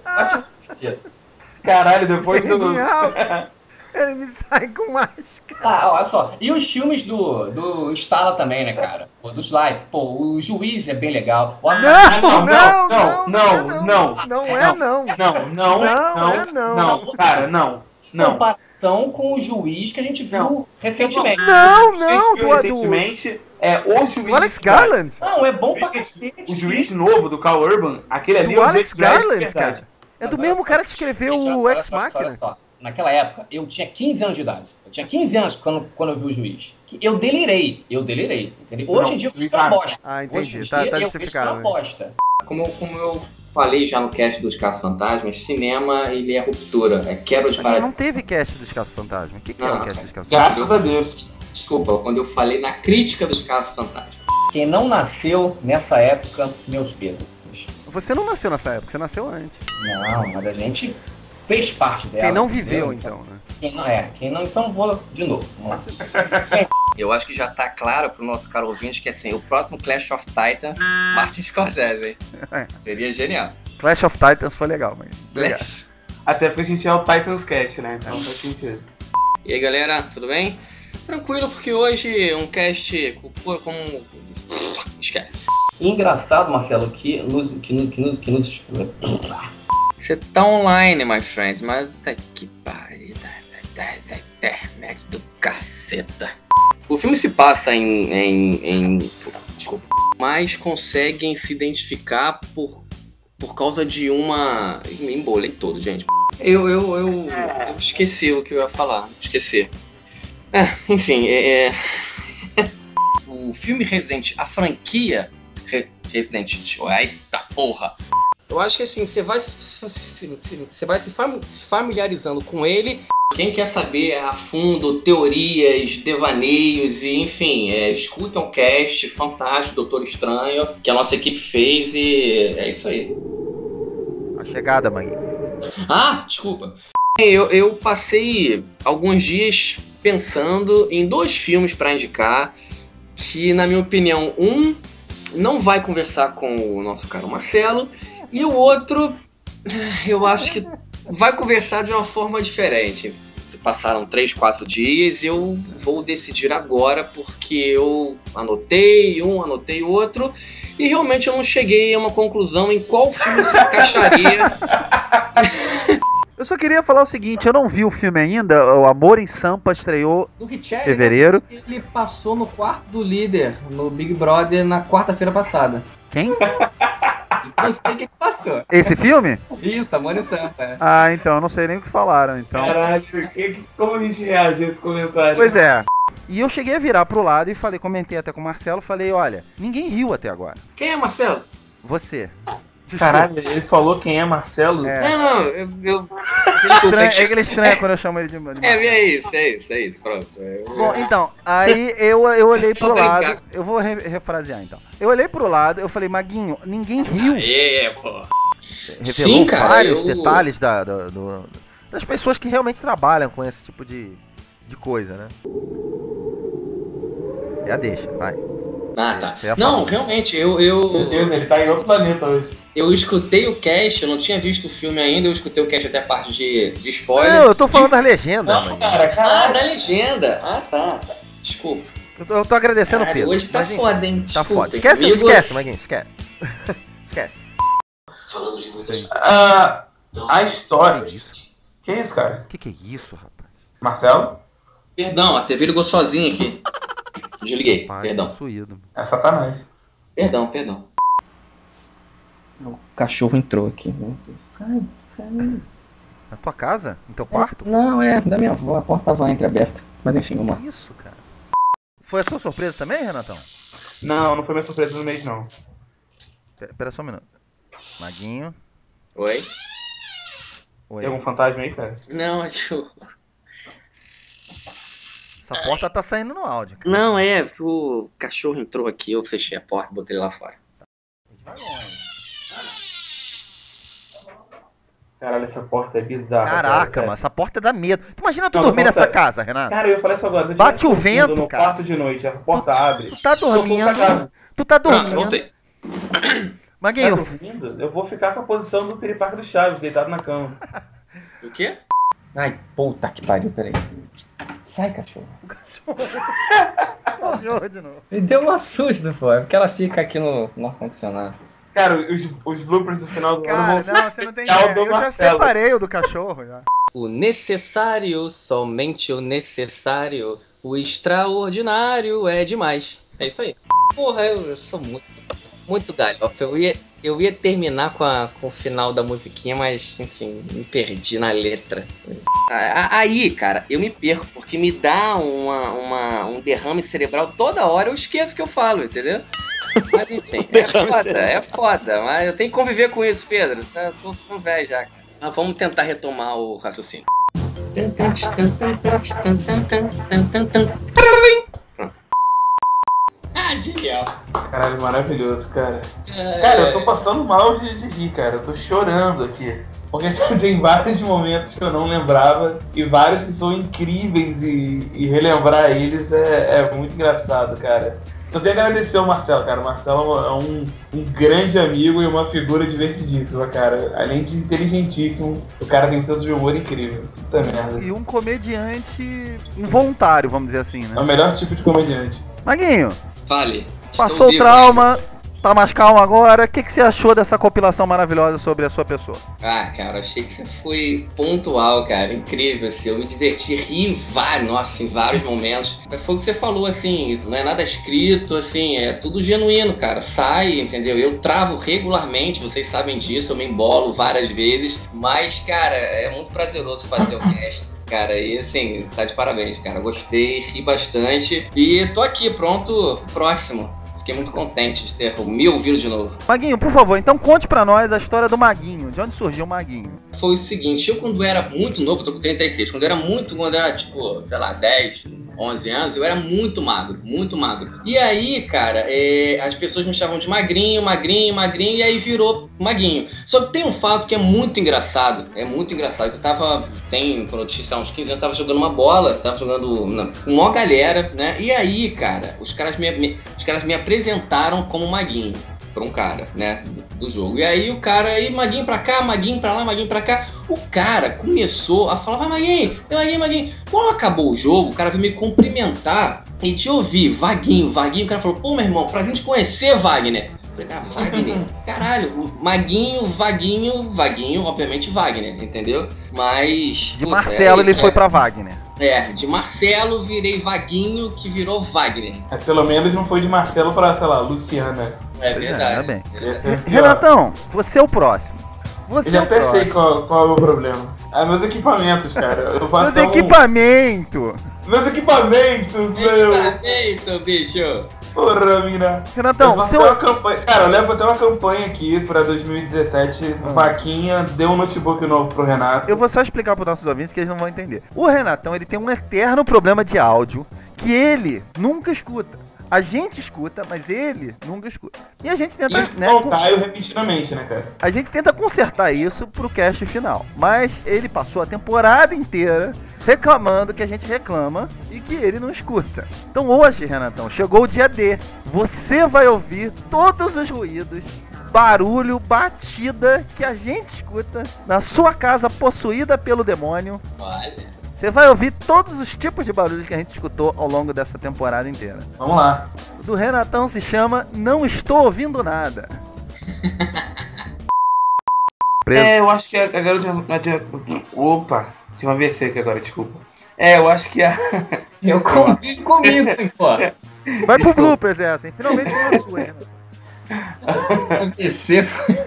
Caralho, depois do... Genial. Ele me sai com máscara. Ah, olha só, e os filmes do, do Stala também, né, cara? Pô, do Sly, pô, o Juiz é bem legal. O Não, não, não, não, não, não, não. Não é não. Não, não, Não, não, é não. não, cara, não, não. comparação com o Juiz que a gente viu Não. recentemente. Não, não, Quem do, viu do, recentemente é o juiz. do Alex Garland. Não, é bom O pra juiz, que- cacete. o juiz novo do Carl Urban, aquele ali Do é o Alex Jake Gyllenhaal de Garland, verdade. cara. É do mesmo cara que escreveu o Olha Ex só, olha Machina. só. Naquela época, eu tinha quinze anos de idade. Eu tinha quinze anos quando, quando eu vi o Juiz. Que Eu delirei, eu delirei. Entendeu? Hoje Não, em dia eu Juiz vejo uma nada. bosta. Ah, Hoje entendi. em Tá, dia tá eu justificado. vejo uma né? bosta. Como, como eu falei já no cast dos Casos Fantasmas, cinema ele é ruptura, é quebra de Aqui paradigma. não teve cast dos Casos Fantasma. O que, que é Não, o não, cast dos Casos Fantasma? Graças a Deus. Desculpa, quando eu falei na crítica dos Casos Fantasmas. Quem não nasceu nessa época, meus pesos. Você não nasceu nessa época, você nasceu antes. Não, mas a gente fez parte dela. Quem não entendeu? viveu, então, né? Quem não é, quem não, então vou de novo. Vamos lá. Eu acho que já tá claro pro nosso caro ouvinte que assim, o próximo Clash of Titans, Martin Scorsese, hein? É. Seria genial. Clash of Titans foi legal, mas... Obrigado. Clash. Até porque a gente é o Titans Cast, né? Então faz sentido. E aí galera, tudo bem? Tranquilo, porque hoje um cast com- como. Esquece. Engraçado, Marcelo, que nos. Que nos, que nos, que nos... Você tá online, my friend, mas tá que pariu dessa internet do caceta. O filme se passa em, em, em. Desculpa. Mas conseguem se identificar por, por causa de uma. Me embolei todo, gente. Eu, eu, eu, eu esqueci o que eu ia falar. Esqueci. É, enfim, é, é... o filme Resident, a franquia Re- Resident Evil. Eita porra! Eu acho que assim, você vai, você vai se fam- se familiarizando com ele. Quem quer saber a fundo teorias, devaneios e enfim, é, escuta um cast fantástico, Doutor Estranho, que a nossa equipe fez e é isso aí. A chegada, mãe. Ah, desculpa. Eu, eu passei alguns dias pensando em dois filmes para indicar que, na minha opinião, um não vai conversar com o nosso caro Marcelo e o outro, eu acho que vai conversar de uma forma diferente. Se passaram três, quatro dias, eu vou decidir agora porque eu anotei um, anotei outro e realmente eu não cheguei a uma conclusão em qual filme se encaixaria. Eu só queria falar o seguinte, eu não vi o filme ainda, o Amor em Sampa estreou Do Richelli, em fevereiro. né? Ele passou no quarto do líder, no Big Brother, na quarta-feira passada. Quem? Isso eu sei que ele passou. Esse filme? Isso, Amor em Sampa. É. Ah, então, eu não sei nem o que falaram, então. Caralho, que- como a gente reage a esse comentário? Pois é. E eu cheguei a virar pro lado e falei, comentei até com o Marcelo, falei, olha, ninguém riu até agora. Quem é Marcelo? Você. Desculpa. Caralho, ele falou quem é Marcelo? É. Não, não, eu... eu... Ele estranha, é que ele estranha quando eu chamo ele de, de É, é isso, é isso, é isso, pronto. Eu- Bom, então, aí eu, eu olhei Só pro brincar. lado, eu vou re- refrasear então. Eu olhei pro lado, eu falei, Maguinho, ninguém riu. É, pô. Revelou Sim, cara, vários eu- detalhes da, do- do- das pessoas que realmente trabalham com esse tipo de, de coisa, né? É a deixa, vai. Ah, tá. Você ia Não, falar. realmente, eu, eu, Meu Deus, ele tá em outro planeta hoje. eu escutei o cast, eu não tinha visto o filme ainda, eu escutei o cast até a parte de, de spoiler. Não, eu tô falando das legendas, Não, Maguinho. cara, Ah, caralho. da legenda. Ah, tá. Desculpa. Eu tô, eu tô agradecendo o Caralho, Pedro. hoje tá mas, enfim, foda, hein? Tá Desculpa, foda. Esquece, amigo. esquece, Maguinho, esquece. Esquece. Falando de Sim. Ah, a história. Que isso? Que isso, cara? Que que é isso, rapaz? Marcelo? Perdão, a T V ligou sozinha aqui. Desliguei, Pai, perdão. possuído. É Satanás. Perdão, perdão. O cachorro entrou aqui. Sai, sai. Na tua casa? No teu quarto? Não, é da minha avó, a porta tava entreaberta. Mas enfim, vamos lá. Que isso, cara? Foi a sua surpresa também, Renatão? Não, não foi minha surpresa no mês, não. Pera, pera só um minuto. Maguinho. Oi? Oi. Tem algum fantasma aí, cara? Não, acho. Essa porta tá saindo no áudio, cara. Não, é, o cachorro entrou aqui, eu fechei a porta e botei ele lá fora. Vai longe. Caralho, essa porta é bizarra. Caraca, cara, mano, essa porta dá medo. Tu imagina tu Não, dormir não, nessa sério. casa, Renato? Cara, eu falei isso agora. se eu Bate tivesse o vento, dormindo no cara. quarto de noite, a porta abre. Tu tá dormindo. cagado. Tu tá Pronto, dormindo. voltei. Tá Maguinho, dormindo? Eu vou ficar com a posição do piripaque do Chaves, deitado na cama. O quê? Ai, puta que pariu, peraí. Sai, cachorro. cachorro de novo. Me deu uma susto, pô. É porque ela fica aqui no, no ar-condicionado. Cara, os, os bloopers do final do ano Cara, vão não, você não tem especial ideia. do Eu já Marcelo. separei o do cachorro já. O necessário, somente o necessário. O extraordinário é demais. É isso aí. Porra, eu, eu sou muito, muito galhofa. Eu ia, eu ia terminar com, a, com o final da musiquinha, mas, enfim, me perdi na letra. A- Aí, cara, eu me perco, porque me dá uma, uma, um derrame cerebral toda hora, eu esqueço o que eu falo, entendeu? Mas enfim, é Derrame foda, cerebral. é foda, mas eu tenho que conviver com isso, Pedro. Tá, tô ficando velho já, cara. Mas vamos tentar retomar o raciocínio. Ah, genial. Caralho, maravilhoso, cara. Cara, eu tô passando mal de, de rir, cara. Eu tô chorando aqui. Porque tem vários momentos que eu não lembrava e vários que são incríveis e, e relembrar eles é, é muito engraçado, cara. Só tenho que agradecer ao Marcelo, cara. O Marcelo é um, um grande amigo e uma figura divertidíssima, cara. Além de inteligentíssimo, o cara tem um senso de humor incrível. Puta merda. E um comediante involuntário, vamos dizer assim, É né? o melhor tipo de comediante. Maguinho, Fale. passou o Estou vivo. trauma, tá mais calmo agora. O que, que você achou dessa compilação maravilhosa sobre a sua pessoa? Ah, cara, achei que você foi pontual, cara. Incrível, assim. Eu me diverti, ri em vários, nossa, em vários momentos. Mas foi o que você falou, assim, não é nada escrito, assim, é tudo genuíno, cara. Sai, entendeu? Eu travo regularmente, vocês sabem disso, eu me embolo várias vezes. Mas, cara, é muito prazeroso fazer o cast. Cara, e assim, tá de parabéns, cara. Gostei, ri bastante. E tô aqui, pronto, próximo. fiquei muito contente de ter me ouvido de novo. Maguinho, por favor, então conte pra nós a história do Maguinho. De onde surgiu o Maguinho? Foi o seguinte, eu quando era muito novo, eu tô com trinta e seis, quando eu era muito, quando eu era tipo, sei lá, dez, onze anos, eu era muito magro, muito magro. E aí, cara, é, as pessoas me chamavam de magrinho, magrinho, magrinho, e aí virou Maguinho. Só que tem um fato que é muito engraçado, é muito engraçado. Eu tava, tem, quando eu tinha uns quinze anos, eu tava jogando uma bola, tava jogando na, com uma galera, né? E aí, cara, os caras me, me, os caras me apresentaram como Maguinho pra um cara, né, do jogo. E aí o cara aí, Maguinho pra cá, Maguinho pra lá, Maguinho pra cá. O cara começou a falar, vai Maguinho, Maguinho, Maguinho. Quando acabou o jogo, o cara veio me cumprimentar e de ouvir Vaguinho, Vaguinho. O cara falou, pô, meu irmão, pra gente conhecer Wagner. Eu falei, ah, Wagner, caralho, Maguinho, Vaguinho, Vaguinho, obviamente Wagner, entendeu? Mas... De Marcelo é, ele é, foi pra Wagner. É, de Marcelo virei Vaguinho, que virou Wagner. É, pelo menos não foi de Marcelo pra, sei lá, Luciana. É verdade. É, bem. É. Renatão, você é o próximo. Você Eu é já o até sei próximo. qual, qual é o meu problema. Ah, meus equipamentos, cara. Eu faço Meus um... equipamentos! Meus equipamentos, meu! Equipamento, bicho! Porra, mina. Renatão, eu seu... uma campanha... Cara, eu levo até uma campanha aqui pra dois mil e dezessete. Ah. Vaquinha deu um notebook novo pro Renato. Eu vou só explicar pros nossos ouvintes que eles não vão entender. O Renatão, ele tem um eterno problema de áudio que ele nunca escuta. A gente escuta, mas ele nunca escuta. E a gente tenta... Isso né, não com... caiu repentinamente, né, cara? A gente tenta consertar isso pro cast final. Mas ele passou a temporada inteira reclamando que a gente reclama e que ele não escuta. Então hoje, Renatão, chegou o dia D. Você vai ouvir todos os ruídos, barulho, batida que a gente escuta na sua casa possuída pelo demônio. Olha. Você vai ouvir todos os tipos de barulhos que a gente escutou ao longo dessa temporada inteira. Vamos lá. O do Renatão se chama Não Estou Ouvindo Nada. É, eu acho que a, a garota... Opa, tinha uma A V C aqui agora, desculpa. É, eu acho que a... Eu convivo comigo, pô. Vai pro bloopers essa, hein? Finalmente uma sua, hein? A V C foi...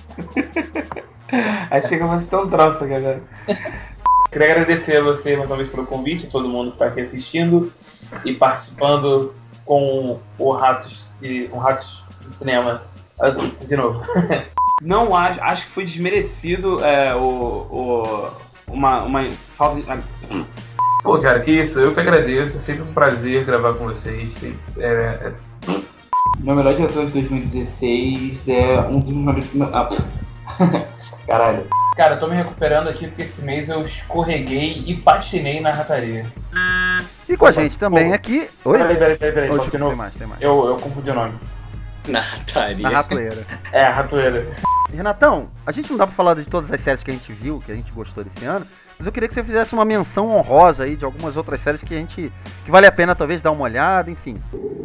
Achei que eu fosse tão troço aqui agora. Queria agradecer a você mais uma vez pelo convite, todo mundo que está aqui assistindo e participando com o Ratos de, um Ratos de Cinema. De novo. Não acho, acho que foi desmerecido é, o, o, uma, uma falta de... Pô, cara, que isso, eu que agradeço, é sempre um prazer gravar com vocês. É, é... Meu melhor diretor de dois mil e dezesseis é um dos meus... Ah. Caralho. Cara, eu tô me recuperando aqui porque esse mês eu escorreguei e patinei na rataria. E com a gente também Pô. aqui... Oi? Peraí, peraí, peraí, peraí. Oh, Posso de novo? tem mais, tem mais. Eu, eu confundi o nome. Na rataria. Na ratoeira. É, a ratoeira. Renatão, a gente não dá pra falar de todas as séries que a gente viu, que a gente gostou desse ano, mas eu queria que você fizesse uma menção honrosa aí de algumas outras séries que a gente... que vale a pena talvez dar uma olhada, enfim.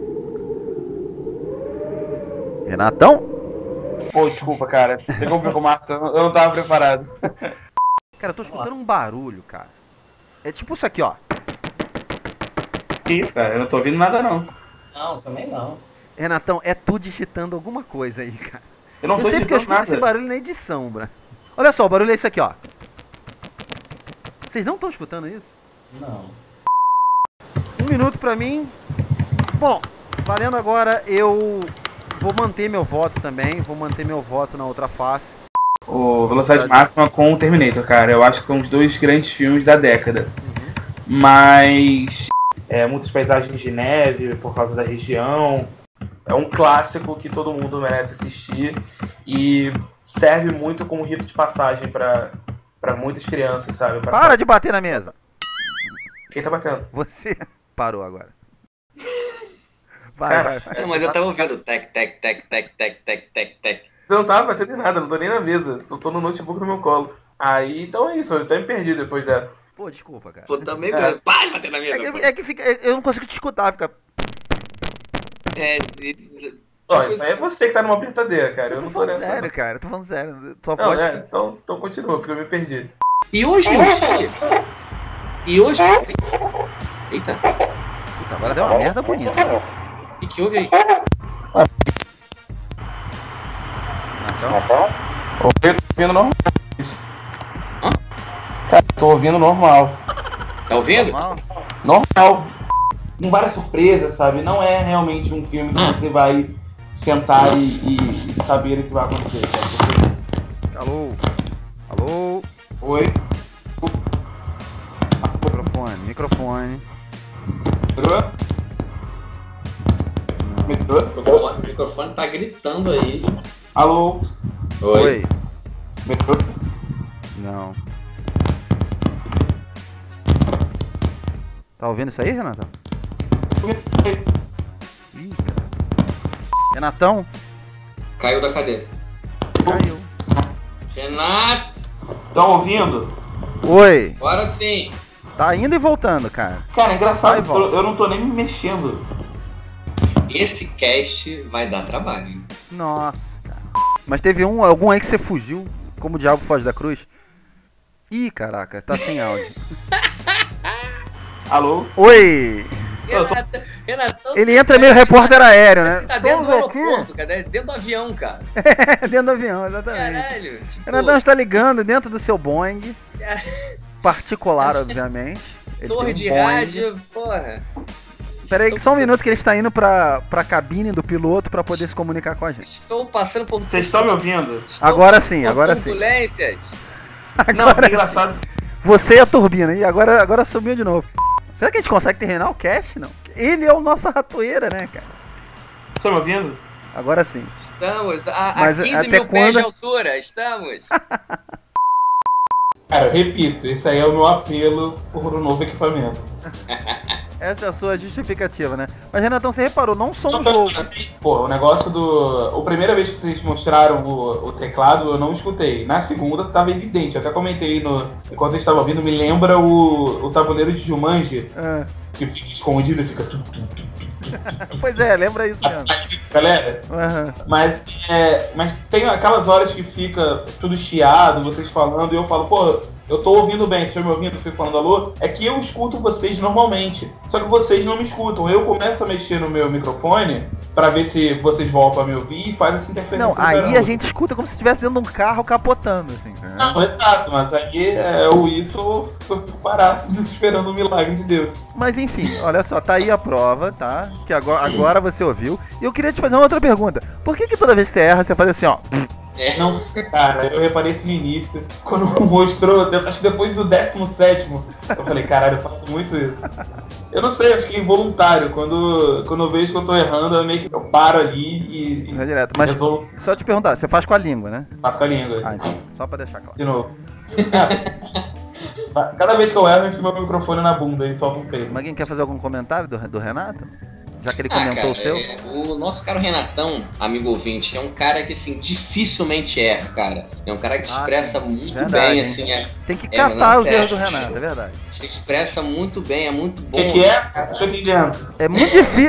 Renatão? Pô, desculpa, cara. Você complicou o Márcio, eu não tava preparado. Cara, eu tô escutando um barulho, cara. É tipo isso aqui, ó. Que isso, cara? Eu não tô ouvindo nada, não. Não, também não. Renatão, é tu digitando alguma coisa aí, cara. Eu não Eu tô sei porque eu digitando escuto nada. esse barulho na edição, Bra. Olha só, o barulho é isso aqui, ó. Vocês não estão escutando isso? Não. Um minuto pra mim. Bom, valendo agora, eu vou manter meu voto também. Vou manter meu voto na outra face. O Velocidade Máxima com o Terminator, cara. Eu acho que são os dois grandes filmes da década. Uhum. Mas... É, muitas paisagens de neve por causa da região. É um clássico que todo mundo merece assistir. E serve muito como rito de passagem pra, pra muitas crianças, sabe? Pra... Para de bater na mesa. Quem tá batendo? Você parou agora. Vai, Cara, vai, vai. Não, mas eu tava ouvindo tec, tec, tec, tec, tec, tec, tec, tec. Eu não tava batendo em nada, não tô nem na mesa. Só tô no notebook no meu colo. Aí, então é isso. Eu até me perdi depois dessa. Pô, desculpa, cara. Pô, também, É. para de bater na mesa. É que, é que fica, eu não consigo te escutar, fica... É, isso- Ó, isso aí é você que tá numa apertadeira, cara. Eu Eu tô não tô falando nessa. sério, cara. Eu tô falando sério. Tua Não, voz... é, então, então continua, porque eu me perdi. E hoje em dia... E hoje... Eita, Puta, agora deu uma merda bonita. o que que houve aí? Renatão? Tô ouvindo normal. Hã? Cara, tô ouvindo normal. Tá ouvindo? Normal? Normal. com várias surpresas, sabe? Não é realmente um filme que você vai sentar e, e, e saber o que vai acontecer, sabe? Alô? Alô? Oi? Microfone, microfone. Metrô? Metrô? O microfone, o microfone tá gritando aí. Alô? Oi. Oi. Metrô? Não. Tá ouvindo isso aí, Renatão? Ih, cara. Renatão? Caiu da cadeira. Caiu. Renato! Estão ouvindo? Oi. Agora sim. Tá indo e voltando, cara. Cara, é engraçado, Vai, que volta. eu, eu não tô nem me mexendo. Esse cast vai dar trabalho, hein? Nossa, cara. Mas teve um, algum aí que você fugiu, como o diabo foge da cruz? Ih, caraca, tá sem áudio. Alô? Oi! Renato, Renatão, Ele entra meio repórter aéreo, né? tá dentro do Estamos aqui. aeroporto, cara. Dentro do avião, cara. Dentro do avião, exatamente. Caralho. Tipo, Renatão está ligando dentro do seu Boeing. Particular, obviamente. Ele torre tem um de Boeing. rádio, porra. Pera aí, que só um minuto que ele está indo pra, pra cabine do piloto pra poder se comunicar com a gente. Estou passando por... Vocês estão me ouvindo? Estou Agora sim, por agora sim. turbulências. Não, Agora é engraçado. sim. Você e a turbina. E agora, agora sumiu de novo. Será que a gente consegue terminar o cast? Não. Ele é o nosso ratoeira, né, cara? Estão me ouvindo? Agora sim. Estamos a, a Mas quinze até mil pés quando- de altura. Estamos. Cara, eu repito, esse aí é o meu apelo por um novo equipamento. Essa é a sua justificativa, né? Mas, Renatão, você reparou, não somos loucos. Pô, o negócio do... A primeira vez que vocês mostraram o, o teclado, eu não escutei. Na segunda, tava evidente. Eu até comentei no... Enquanto eu estava ouvindo, me lembra o, o tabuleiro de Jumanji, Ah, que fica escondido e fica... Tu, tu, tu, tu. pois é, lembra isso mesmo. Galera, Aham. mas, é, mas tem aquelas horas que fica tudo chiado, vocês falando, e eu falo, pô, eu tô ouvindo bem, vocês me ouvindo, eu fico falando alô, é que eu escuto vocês normalmente, só que vocês não me escutam. Eu começo a mexer no meu microfone pra ver se vocês voltam a me ouvir e faz essa interferência. Não, do aí caramba. a gente escuta como se estivesse dentro de um carro capotando, assim. Né? Não, exato, mas aí é o isso, eu fico parado esperando o milagre de Deus. Mas enfim, olha só, tá aí a prova, tá? Que agora, agora você ouviu. E eu queria te fazer uma outra pergunta. Por que que toda vez que você erra, você faz assim, ó? Não, cara, eu reparei isso no início, quando mostrou, acho que depois do décimo sétimo, eu falei, caralho, eu faço muito isso. Eu não sei, acho que é involuntário, quando, quando eu vejo que eu tô errando, eu meio que eu paro ali e, Não é e direto. Mas resolvo, só te perguntar, você faz com a língua, né? faço com a língua. Ah, então. Só pra deixar claro. De novo. É. Cada vez que eu erro, eu enfio meu microfone na bunda e solto um peito. Mas alguém quer fazer algum comentário do, do Renato? Já que ele Ah, comentou cara, o seu? é, o nosso caro Renatão, amigo ouvinte, é um cara que, assim, dificilmente erra, cara. É um cara que Ah, expressa sim. muito Verdade, bem, hein? assim, é, Tem que é, catar não, os sério, erros do Renato, é verdade. se expressa muito bem, é muito O bom. que, que é? Tô entendendo. É muito difícil.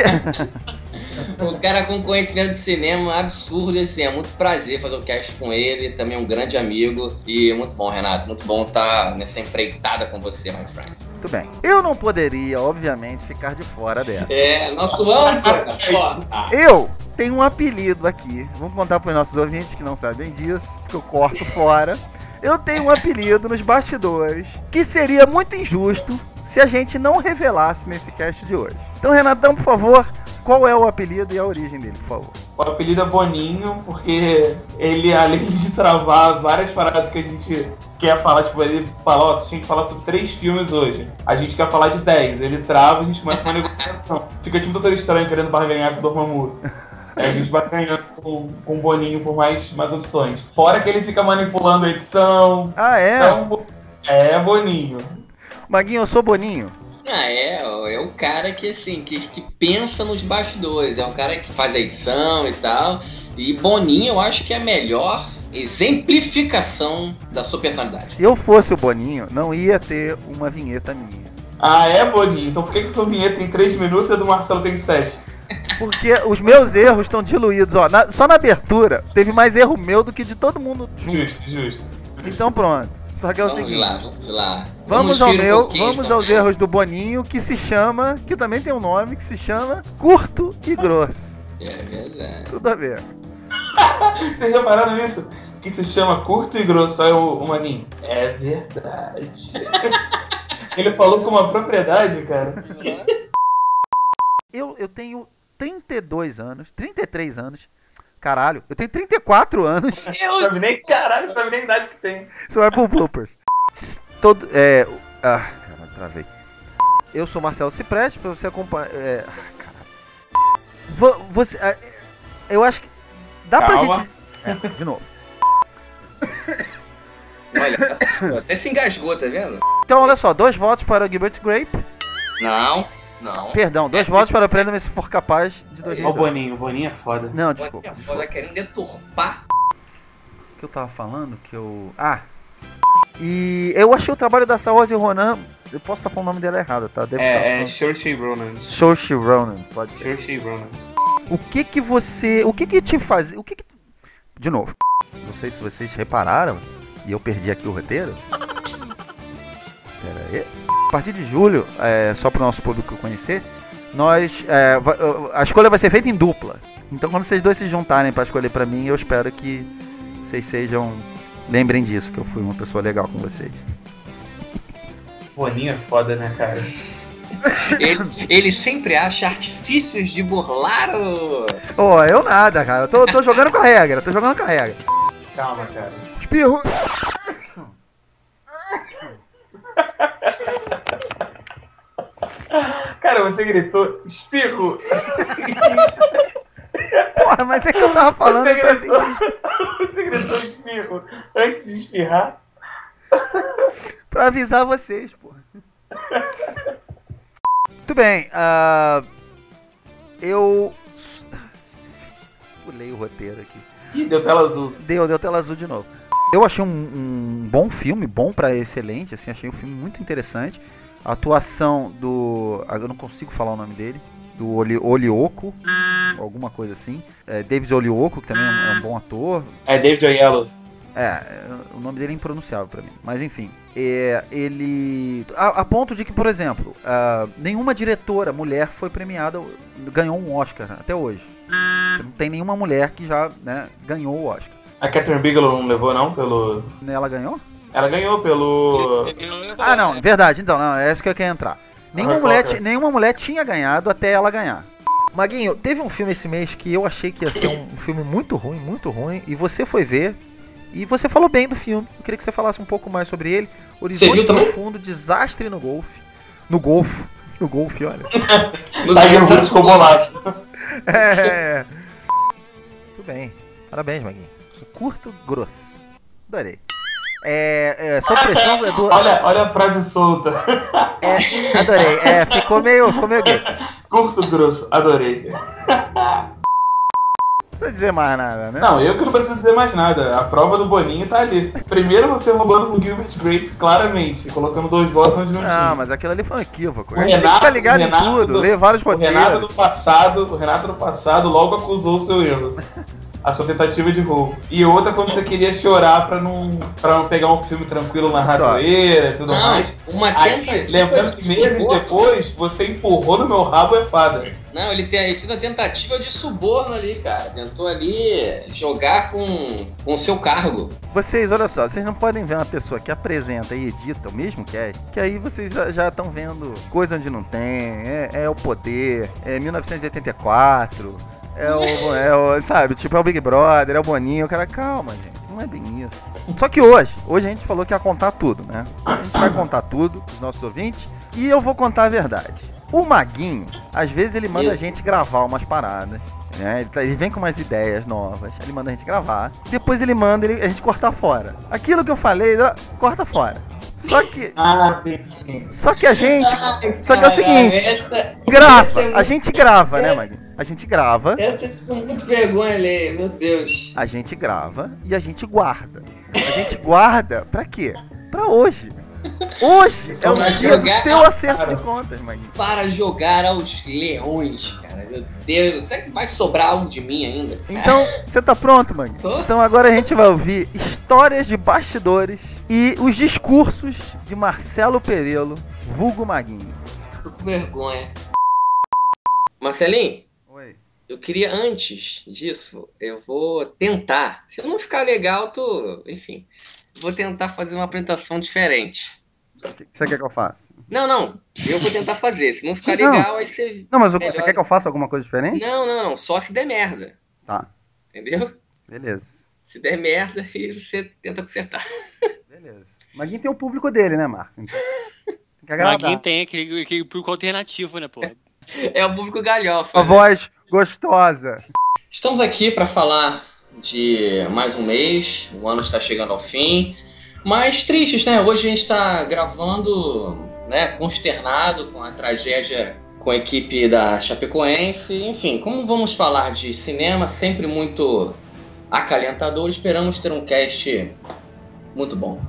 O cara com conhecimento de cinema absurdo, assim, é muito prazer fazer o cast com ele, também é um grande amigo e muito bom, Renato, muito bom estar nessa empreitada com você, my friend. Muito bem. Eu não poderia, obviamente, ficar de fora dessa. É, nosso âncora, ó. Ah, Eu tenho um apelido aqui. Vamos contar para os nossos ouvintes que não sabem disso, porque eu corto fora. Eu tenho um apelido nos bastidores que seria muito injusto se a gente não revelasse nesse cast de hoje. Então, Renatão, por favor, qual é o apelido e a origem dele, por favor? O apelido é Boninho, porque ele, além de travar várias paradas que a gente quer falar, tipo, ele fala, ó, você tinha que falar sobre três filmes hoje. A gente quer falar de dez, ele trava e a gente começa uma negociação. Fica tipo Doutor Estranho querendo barganhar com o Dormammu. Aí a gente vai ganhando com, com o Boninho por mais, mais opções. Fora que ele fica manipulando a edição. Ah, é? Então, é Boninho. Maguinho, eu sou Boninho. Ah, é, é o cara que, assim, que, que pensa nos bastidores, é um cara que faz a edição e tal. E Boninho eu acho que é a melhor exemplificação da sua personalidade. Se eu fosse o Boninho, não ia ter uma vinheta minha. Ah, é Boninho? Então por que que sua vinheta tem três minutos e a do Marcelo tem sete? Porque os meus erros estão diluídos. Ó, na- só na abertura teve mais erro meu do que de todo mundo junto. Justo, justo. Então pronto. Só que é o Vamos seguinte. lá, vamos lá. Vamos ao rir um meu, pouquinho, vamos então. aos erros do Boninho, que se chama, que também tem um nome, que se chama Curto e Grosso. É verdade. Tudo a ver. Vocês repararam nisso? Que se chama curto e grosso, aí o, o Maninho. É verdade. Ele falou com uma propriedade, cara. Eu, eu tenho trinta e dois anos, trinta e três anos. Caralho, eu tenho trinta e quatro anos. Não sabe nem, caralho, não sabe nem a idade que tem. Isso vai pro bloopers. Todo, é, ah, caralho, travei. Eu sou Marcelo Cipreste, pra você acompanhar. É, ah, caralho. Vo- Você, é, eu acho que dá Calma. pra gente. É, de novo. Olha, até se engasgou, tá vendo? Então, olha só, dois votos para Gilbert Grape. Não, não. Perdão, dois votos para Prenda-me se for capaz de Olha o dois mil e dois. Boninho, o Boninho é foda. Não, Olha, desculpa. a desculpa. foda querendo deturpar. O que eu tava falando? Que eu. Ah! E eu achei o trabalho da Saoirse Ronan. Eu posso estar falando o nome dela errado, tá? Deve É, é estar Saoirse Ronan. Saoirse Ronan, pode ser. Saoirse Ronan. O que que você. O que que te faz. O que que. De novo. Não sei se vocês repararam. E eu perdi aqui o roteiro. Pera aí. A partir de julho, é, só para o nosso público conhecer, nós. É, va- a escolha vai ser feita em dupla. Então quando vocês dois se juntarem para escolher para mim, eu espero que vocês sejam. Lembrem disso, que eu fui uma pessoa legal com vocês. Boninho é foda, né, cara? Ele, ele sempre acha artifícios de burlar o... Ô, eu nada, cara. Eu tô, tô jogando com a regra, tô jogando com a regra. Calma, cara. Espirro. Cara, você gritou espirro. Porra, mas é que eu tava falando, eu tô gritou, sentindo. você gritou espirro antes de espirrar? Pra avisar vocês, porra. Muito bem, ah, eu. Pulei o roteiro aqui. Ih, deu tela azul. Deu, deu tela azul de novo. Eu achei um, um bom filme, bom pra excelente, assim, achei um filme muito interessante. A atuação do. ah, Eu não consigo falar o nome dele. Do Oli, Olioco, alguma coisa assim. É, David Olioco, que também é um, é um bom ator. É David Oyelowo. É, o nome dele é impronunciável pra mim. Mas enfim, é, ele. A, a ponto de que, por exemplo, ah, nenhuma diretora mulher foi premiada, ganhou um Oscar até hoje. Você não tem nenhuma mulher que já, né, ganhou o Oscar. A Catherine Bigelow não levou, não? Pelo... Ela ganhou? Ela ganhou pelo... Ah, não, verdade, então, não, é essa que eu quero entrar. Nenhuma Harry mulher, Potter. ti- nenhuma mulher tinha ganhado até ela ganhar. Maguinho, teve um filme esse mês que eu achei que ia ser um, um filme muito ruim, muito ruim, e você foi ver, e você falou bem do filme. Eu queria que você falasse um pouco mais sobre ele. Horizonte viu também? Profundo, Desastre no Golfe. No Golfo. No Golfe, olha. No Tiger Golfo, Woods ficou bolado. É. Muito bem. Parabéns, Maguinho. Curto, grosso. Adorei. É, é, sob pressão é do. Olha, olha a frase solta. É, adorei. É, ficou meio, ficou meio gay. Curto, grosso, adorei. Não precisa dizer mais nada, né? Não, eu que não preciso dizer mais nada. A prova do Boninho tá ali. Primeiro você roubando com o Gilbert Grape, claramente. Colocando dois votos onde não Não, tinha. mas aquilo ali foi um equívoco. O A gente tem que Renato- ficar ligado o em Renato tudo, do- ler vários O Renato roteiros. do passado, o Renato do passado logo acusou o seu erro. A sua tentativa de roubo. E outra quando você queria chorar pra não, pra não pegar um filme tranquilo na Só. ratoeira e tudo Não, mais. uma Aí, tentativa lembrando de que meses suborno. depois, você empurrou no meu rabo é fada. Não, ele, tem, ele fez uma tentativa de suborno ali, cara. Tentou ali jogar com com o seu cargo. Vocês, olha só, vocês não podem ver uma pessoa que apresenta e edita o mesmo cast, que aí vocês já estão vendo coisa onde não tem, é, é o poder, é mil novecentos e oitenta e quatro, é o, é o, sabe, tipo, é o Big Brother, é o Boninho, o cara, calma, gente, não é bem isso. Só que hoje, hoje a gente falou que ia contar tudo, né? A gente vai contar tudo pros nossos ouvintes e eu vou contar a verdade. O Maguinho, às vezes ele manda a gente gravar umas paradas, né? Ele, tá- ele vem com umas ideias novas, ele manda a gente gravar, depois ele manda ele- a gente cortar fora. Aquilo que eu falei, ó, corta fora. Só que, Ah, sim, sim. só que a gente, Ai, só que é o cara, seguinte, essa- grava, essa é a gente grava, né, Maguinho? A gente grava, Essas são muito vergonha alheia, meu Deus. a gente grava e a gente guarda. A gente guarda pra quê? Pra hoje. Hoje é o Pra dia do jogar seu na acerto cara. de contas, Maguinho. Para jogar aos leões, cara. Meu Deus, será que vai sobrar algo de mim ainda? Então, você tá pronto, Maguinho? Tô. Então agora a gente vai ouvir histórias de bastidores e os discursos de Marcelo Perello, vulgo Maguinho. Tô com vergonha. Marcelinho, Oi. eu queria antes disso, eu vou tentar. Se não ficar legal, tu, enfim, vou tentar fazer uma apresentação diferente. O que você quer que eu faça? Não, não. Eu vou tentar fazer. Se não ficar Não. legal, aí você... Não, mas melhor. você quer que eu faça alguma coisa diferente? Não, não, não. Só se der merda. Tá, Entendeu? beleza. Se der merda, aí você tenta consertar. Beleza. O Maguinho tem o público dele, né, Marcos? Então, tem que agradar. Maguinho tem aquele, aquele público alternativo, né, pô? É o público galhofa. Uma né? voz gostosa. Estamos aqui para falar de mais um mês. O ano está chegando ao fim. Mas tristes, né? Hoje a gente está gravando, né, consternado com a tragédia com a equipe da Chapecoense. Enfim, como vamos falar de cinema, sempre muito acalentador, esperamos ter um cast muito bom.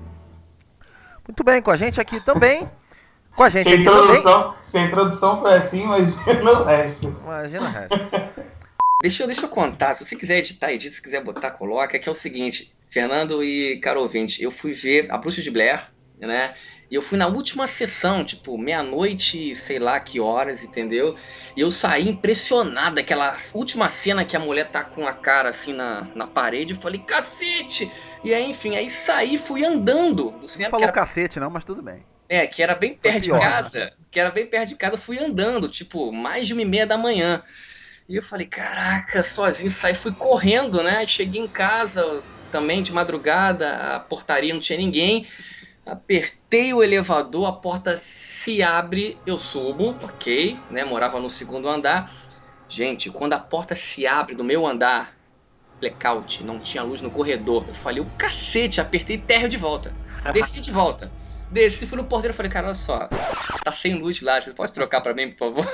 Muito bem, com a gente aqui também. Com a gente Sem aqui também. introdução, sem introdução foi assim, imagina o resto. Imagina o resto. Deixa eu, deixa eu contar, se você quiser editar, edita, se quiser botar, coloca, que é o seguinte, Fernando e caro ouvinte, eu fui ver A Bruxa de Blair, né, e eu fui na última sessão, tipo, meia-noite, sei lá que horas, entendeu, e eu saí impressionado, aquela última cena que a mulher tá com a cara assim na, na parede, eu falei, cacete, e aí, enfim, aí saí, fui andando do Não cinema, falou que era, cacete não, mas tudo bem. é, que era bem Foi perto pior. de casa, que era bem perto de casa, eu fui andando, tipo, mais de uma e meia da manhã. E eu falei, caraca, sozinho, saí, fui correndo, né? Cheguei em casa também de madrugada, a portaria não tinha ninguém. Apertei o elevador, a porta se abre, eu subo, ok, né? Morava no segundo andar. Gente, quando a porta se abre do meu andar, blackout, não tinha luz no corredor. Eu falei, o cacete, apertei térreo de volta. Desci de volta. Desci, fui no porteiro e falei, cara, olha só, tá sem luz lá, você pode trocar pra mim, por favor?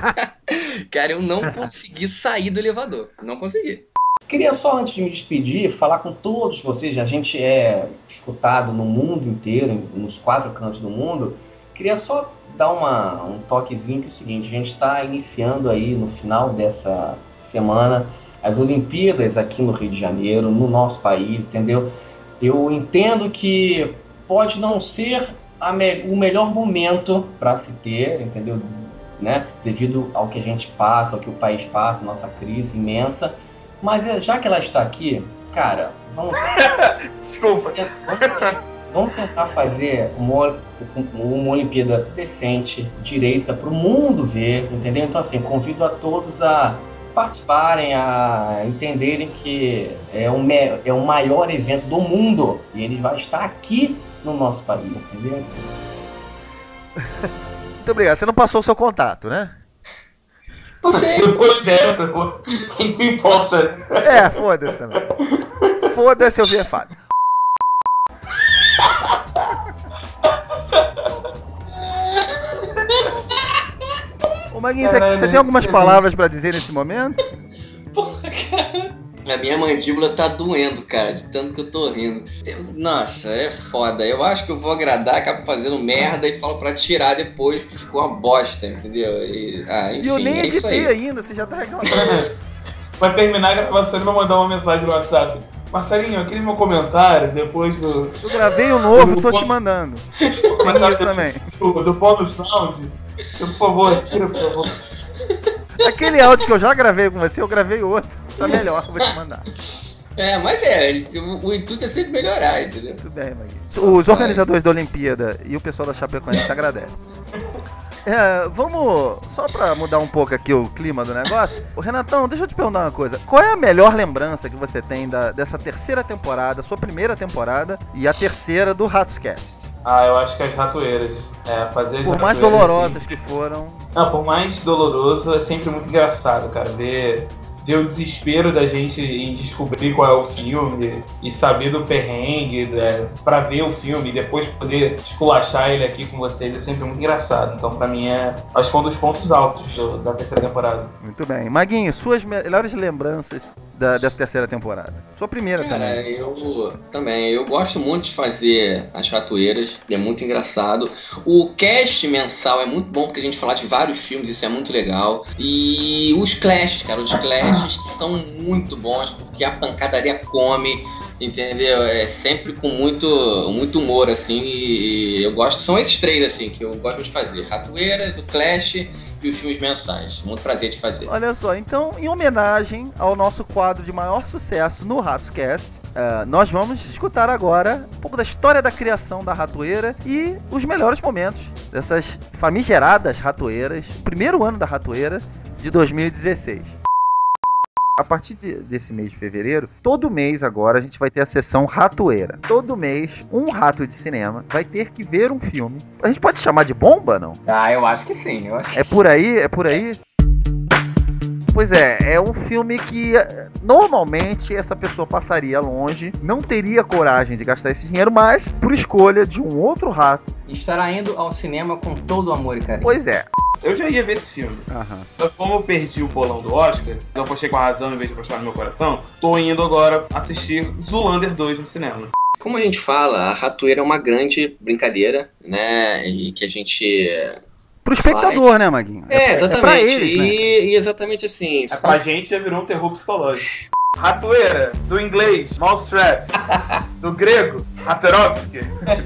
Cara, eu não consegui sair do elevador, não consegui. Queria só, antes de me despedir, falar com todos vocês, a gente é escutado no mundo inteiro, nos quatro cantos do mundo. Queria só dar uma, um toquezinho, que é o seguinte, a gente está iniciando aí no final dessa semana as Olimpíadas aqui no Rio de Janeiro, no nosso país, entendeu? Eu entendo que pode não ser a me- o melhor momento para se ter, entendeu? Né? Devido ao que a gente passa, ao que o país passa, nossa crise imensa. Mas é, já que ela está aqui, cara, vamos, Desculpa. vamos, vamos tentar fazer uma, uma Olimpíada decente, direita, para o mundo ver, entendeu? Então, assim, convido a todos a participarem, a entenderem que é o, me- é o maior evento do mundo e ele vai estar aqui no nosso país, entendeu? Muito obrigado. Você não passou o seu contato, né? Depois dessa, pô, quem se importa? É, foda-se também. Foda-se, eu vi é fato. Ô Maguinho, você Caralho, você tem algumas que palavras pra dizer nesse momento? Porra, cara. A minha mandíbula tá doendo, cara, de tanto que eu tô rindo. Eu- nossa, é foda. Eu acho que eu vou agradar, acabo fazendo merda e falo pra tirar depois, porque ficou uma bosta, entendeu? E, ah, enfim, E eu nem é isso editei aí. ainda, você já tá reclamando. Vai terminar a gravação e vai mandar uma mensagem no WhatsApp. Marcelinho, aquele meu comentário depois do. Eu gravei o novo, tô te mandando. Tem isso também. Do, do bônus sound. Por favor, tira, por favor. Aquele áudio que eu já gravei com você, eu gravei outro. Tá melhor, vou te mandar. É, mas é, o, o intuito é sempre melhorar, entendeu? Tudo bem, Maguinho. Os organizadores da Olimpíada e o pessoal da Chapecoense agradecem. É, vamos, só pra mudar um pouco aqui o clima do negócio. Ô Renatão, deixa eu te perguntar uma coisa. Qual é a melhor lembrança que você tem da, dessa terceira temporada, sua primeira temporada e a terceira do Ratscast? Ah, eu acho que as ratoeiras. É, fazer as Por mais ratoeiras, dolorosas assim. que foram. Não, por mais doloroso, é sempre muito engraçado, cara. Ver, ver o desespero da gente em descobrir qual é o filme e saber do perrengue, é, pra ver o filme e depois poder esculachar ele aqui com vocês é sempre muito engraçado. Então, pra mim, é, acho que foi um dos pontos altos do- da terceira temporada. Muito bem. Maguinho, suas melhores lembranças da- dessa terceira temporada? Sua primeira Cara, também. eu também, eu gosto muito de fazer as ratoeiras, é muito engraçado. O cast mensal é muito bom porque a gente fala de vários filmes, isso é muito legal. E os clashes, cara, os clashes são muito bons porque a pancadaria come, entendeu? É sempre com muito, muito humor, assim, e eu gosto, são esses três, assim, que eu gosto de fazer. Ratoeiras, o Clash e os filmes mensais. Muito prazer de fazer. Olha só, então, em homenagem ao nosso quadro de maior sucesso no Ratoscast, uh, nós vamos escutar agora um pouco da história da criação da ratoeira e os melhores momentos dessas famigeradas ratoeiras, o primeiro ano da ratoeira de dois mil e dezesseis. A partir de, desse mês de fevereiro, todo mês agora a gente vai ter a sessão ratoeira. Todo mês, um rato de cinema vai ter que ver um filme. A gente pode chamar de bomba, não? Ah, eu acho que sim. Eu acho que... É por aí? É por aí? Pois é, é um filme que normalmente essa pessoa passaria longe, não teria coragem de gastar esse dinheiro, mas por escolha de um outro rato. Estará indo ao cinema com todo o amor e carinho. Pois é. Eu já ia ver esse filme. Aham. Só que como eu perdi o bolão do Oscar, eu apostei com a razão em vez de apostar no meu coração, tô indo agora assistir Zoolander dois no cinema. Como a gente fala, a ratoeira é uma grande brincadeira, né? E que a gente... Pro espectador, faz... né, Maguinho? É, exatamente. É pra eles, né? E, e exatamente assim... É pra gente já virou um terror psicológico. Ratoeira, do inglês, Mousetrap, do grego, Ratorovsky.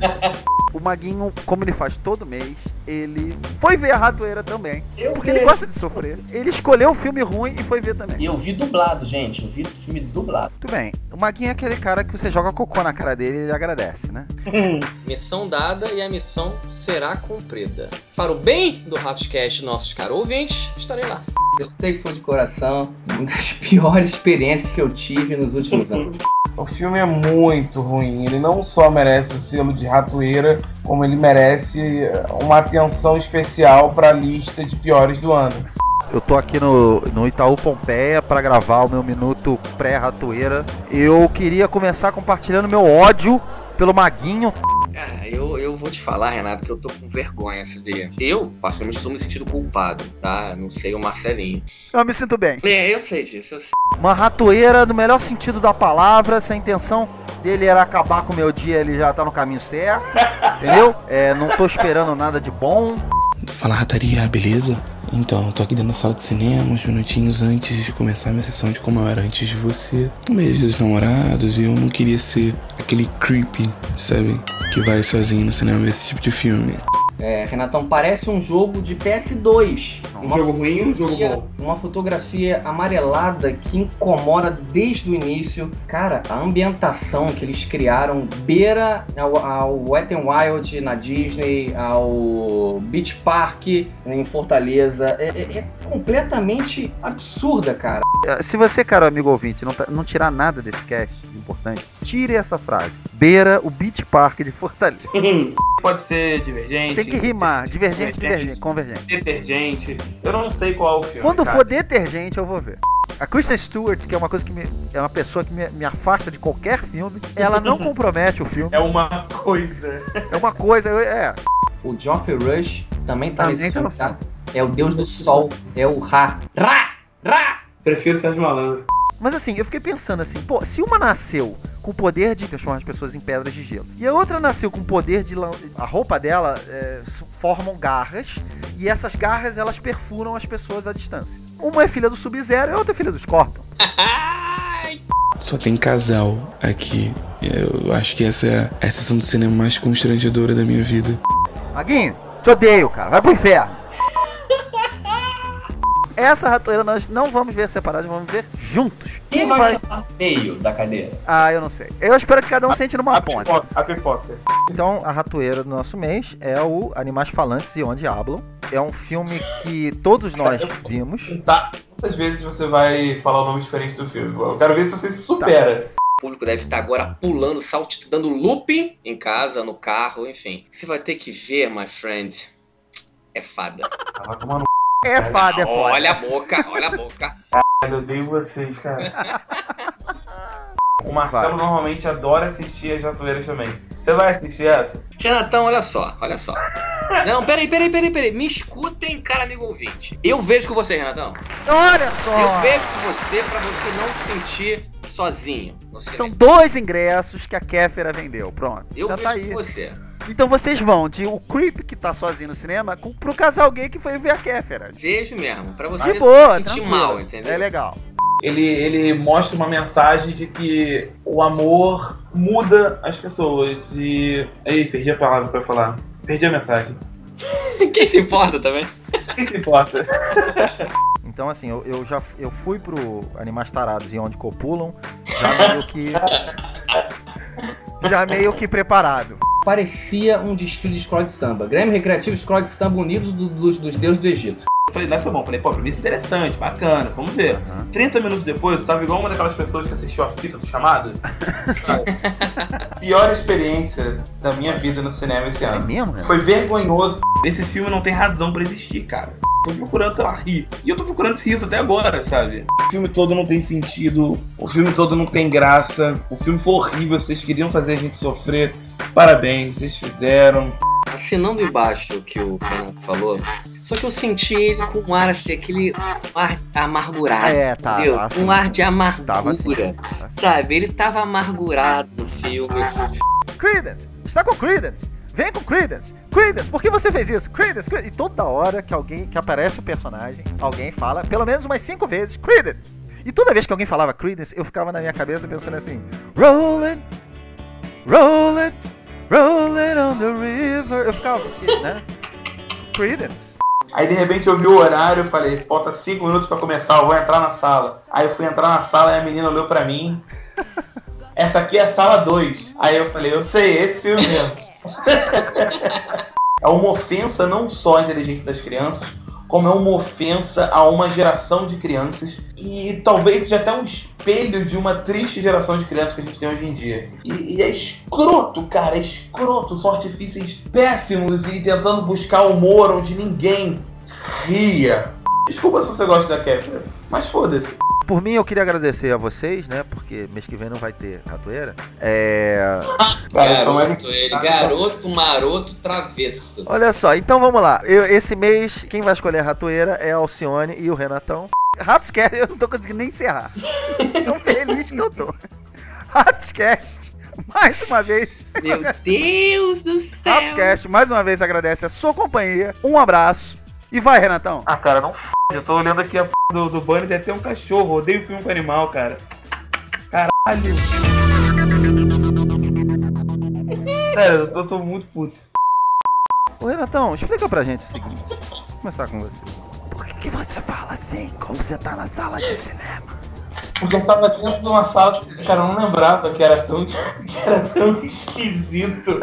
O Maguinho, como ele faz todo mês, ele foi ver a ratoeira também. Eu porque vi. ele gosta de sofrer. Ele escolheu o filme ruim e foi ver também. E eu vi dublado, gente. Eu vi o filme dublado. Muito bem. O Maguinho é aquele cara que você joga cocô na cara dele e ele agradece, né? Missão dada e a missão será cumprida. Para o bem do Ratoscast, nossos caros ouvintes, estarei lá. Eu sei que foi de coração, uma das piores experiências que eu tive nos últimos anos. O filme é muito ruim, ele não só merece o selo de ratoeira, como ele merece uma atenção especial para a lista de piores do ano. Eu tô aqui no, no Itaú Pompeia para gravar o meu minuto pré-ratoeira. Eu queria começar compartilhando meu ódio pelo Maguinho. Ah, eu, eu vou te falar, Renato, que eu tô com vergonha, sabia? Eu, particularmente, estou me sentindo culpado, tá? Não sei o Marcelinho. Eu me sinto bem. É, eu sei disso, eu sei. Uma ratoeira no melhor sentido da palavra, se a intenção dele era acabar com o meu dia, ele já tá no caminho certo, entendeu? É, não tô esperando nada de bom. Fala, rataria, beleza? Então, tô aqui dentro da sala de cinema, uns minutinhos antes de começar a minha sessão de Como Eu Era Antes de Você. Um beijo dos namorados e eu não queria ser aquele creepy, sabe? Que vai sozinho no cinema ver esse tipo de filme. É, Renatão, parece um jogo de P S dois. Um jogo ruim, um jogo bom. Uma fotografia amarelada que incomoda desde o início. Cara, a ambientação que eles criaram beira ao, ao Wet n Wild na Disney, ao Beach Park em Fortaleza. É, é, é completamente absurda, cara. Se você, caro amigo ouvinte, não, tá, não tirar nada desse cast de importante, tire essa frase. Beira o Beach Park de Fortaleza. Pode ser divergente. Tem que rimar. Divergente, divergente, convergente. Detergente. Eu não sei qual é o filme. Quando cara. for detergente, eu vou ver. A Kristen Stewart, que é uma coisa que me, é uma pessoa que me, me afasta de qualquer filme, ela não compromete o filme. É uma coisa. É uma coisa, é. O Geoffrey Rush também tá Também nesse tá no filme, tá? É o Deus do Sol, é o Ra. Ra! Ra! Prefiro Sérgio Malandro. Mas assim, eu fiquei pensando assim, pô, se uma nasceu com o poder de transformar as pessoas em pedras de gelo, e a outra nasceu com o poder de... A roupa dela é, formam garras, e essas garras, elas perfuram as pessoas à distância. Uma é filha do Sub-Zero e a outra é filha do Scorpion. Só tem casal aqui. Eu acho que essa é a sessão do cinema mais constrangedora da minha vida. Maguinho, te odeio, cara. Vai pro inferno. Essa ratoeira nós não vamos ver separados, vamos ver juntos. Quem, Quem vai vai... sentar no meio da cadeira? Ah, eu não sei. Eu espero que cada um A- sente numa a ponta. pipoca, a pipoca. Então, a ratoeira do nosso mês é o Animais Falantes e Onde Hablam. É um filme que todos nós vimos. Tá. Quantas vezes você vai falar o nome diferente do filme? Eu quero ver se você se supera. O público deve estar agora pulando, saltitando, dando looping em casa, no carro, enfim. Você vai ter que ver, my friend. É fada. Ah, vai tomar no... É fada, é foda. Olha a boca, olha a boca. Eu odeio vocês, cara. O Marcelo vai. Normalmente adora assistir as ratoeiras também. Você vai assistir essa? Renatão, olha só, olha só. Não, peraí, peraí, peraí, peraí. Me escutem, cara amigo ouvinte. Eu vejo com você, Renatão. Olha só! Eu vejo com você pra você não se sentir sozinho. São dois ingressos que a Kéfera vendeu, pronto. Eu já vejo tá aí. com você. Então vocês vão de o creep que tá sozinho no cinema com, pro casal gay que foi ver a Kéfera. Vejo mesmo, pra você de boa, não se sentir tranquilo. mal, entendeu? É legal. Ele, ele mostra uma mensagem de que o amor muda as pessoas e... Ei, perdi a palavra pra falar. Perdi a mensagem. Quem se importa também? Quem se importa? Então, assim, eu, eu já eu fui pro Animais Tarados e Onde Copulam, já meio que. Já meio que preparado. Parecia um desfile de escola de samba. Grêmio Recreativo e Escola de Samba Unidos do, dos, dos deuses do Egito. Eu falei, nossa, bom, falei, pô, pra mim isso é interessante, bacana, vamos ver. Uhum. trinta minutos depois, eu tava igual uma daquelas pessoas que assistiu a fita do chamado. Pior experiência da minha vida no cinema esse ano. É mesmo, né? Foi vergonhoso. Esse filme não tem razão pra existir, cara. Tô procurando, sei lá, rir. E eu tô procurando isso até agora, sabe? O filme todo não tem sentido, o filme todo não tem graça, o filme foi horrível, vocês queriam fazer a gente sofrer. Parabéns, vocês fizeram. Assinando embaixo o que o Renato falou, só que eu senti ele com um ar assim, aquele ar amargurado. É, tá. Entendeu? Assim, um ar de amargura. Tava assim, assim. Sabe? Ele tava amargurado no filme. Creedence! Está com Creedence! Vem com Creedence! Creedence, por que você fez isso? Creedence, Creedence! E toda hora que alguém, que aparece o personagem, alguém fala, pelo menos umas cinco vezes, Creedence! E toda vez que alguém falava Creedence, eu ficava na minha cabeça pensando assim, Rollin', Rollin', Rollin' on the river. Eu ficava, porque, né? Creedence. Aí de repente eu vi o horário e falei, falta cinco minutos pra começar, eu vou entrar na sala. Aí eu fui entrar na sala e a menina olhou pra mim. Essa aqui é a sala dois. Aí eu falei, eu sei, esse filme mesmo. É uma ofensa não só à inteligência das crianças, como é uma ofensa a uma geração de crianças e talvez seja até um espelho de uma triste geração de crianças que a gente tem hoje em dia. E, e é escroto, cara, é escroto. São artifícios péssimos e tentando buscar humor onde ninguém ria. Desculpa se você gosta da Kefra, mas foda-se. Por mim, eu queria agradecer a vocês, né? Porque mês que vem não vai ter ratoeira. É... Garoto, ele, garoto, maroto, travesso. Olha só, então vamos lá. Eu, esse mês, quem vai escolher a ratoeira é a Alcione e o Renatão. Ratoscast, eu não tô conseguindo nem encerrar. Tão feliz que eu tô. Ratoscast, mais uma vez. Meu Deus do céu. Ratoscast, mais uma vez agradece a sua companhia. Um abraço. E vai, Renatão. Ah, cara, não f... Eu tô olhando aqui a f... do, do Bunny, deve ter um cachorro. Odeio filme com animal, cara. Caralho. Sério, eu tô, tô muito puto. Ô, Renatão, explica pra gente o seguinte. Vou começar com você. Por que, que você fala assim, como você tá na sala de cinema? Porque eu tava dentro de uma sala de cinema, cara, eu não lembrava que era tão, que era tão esquisito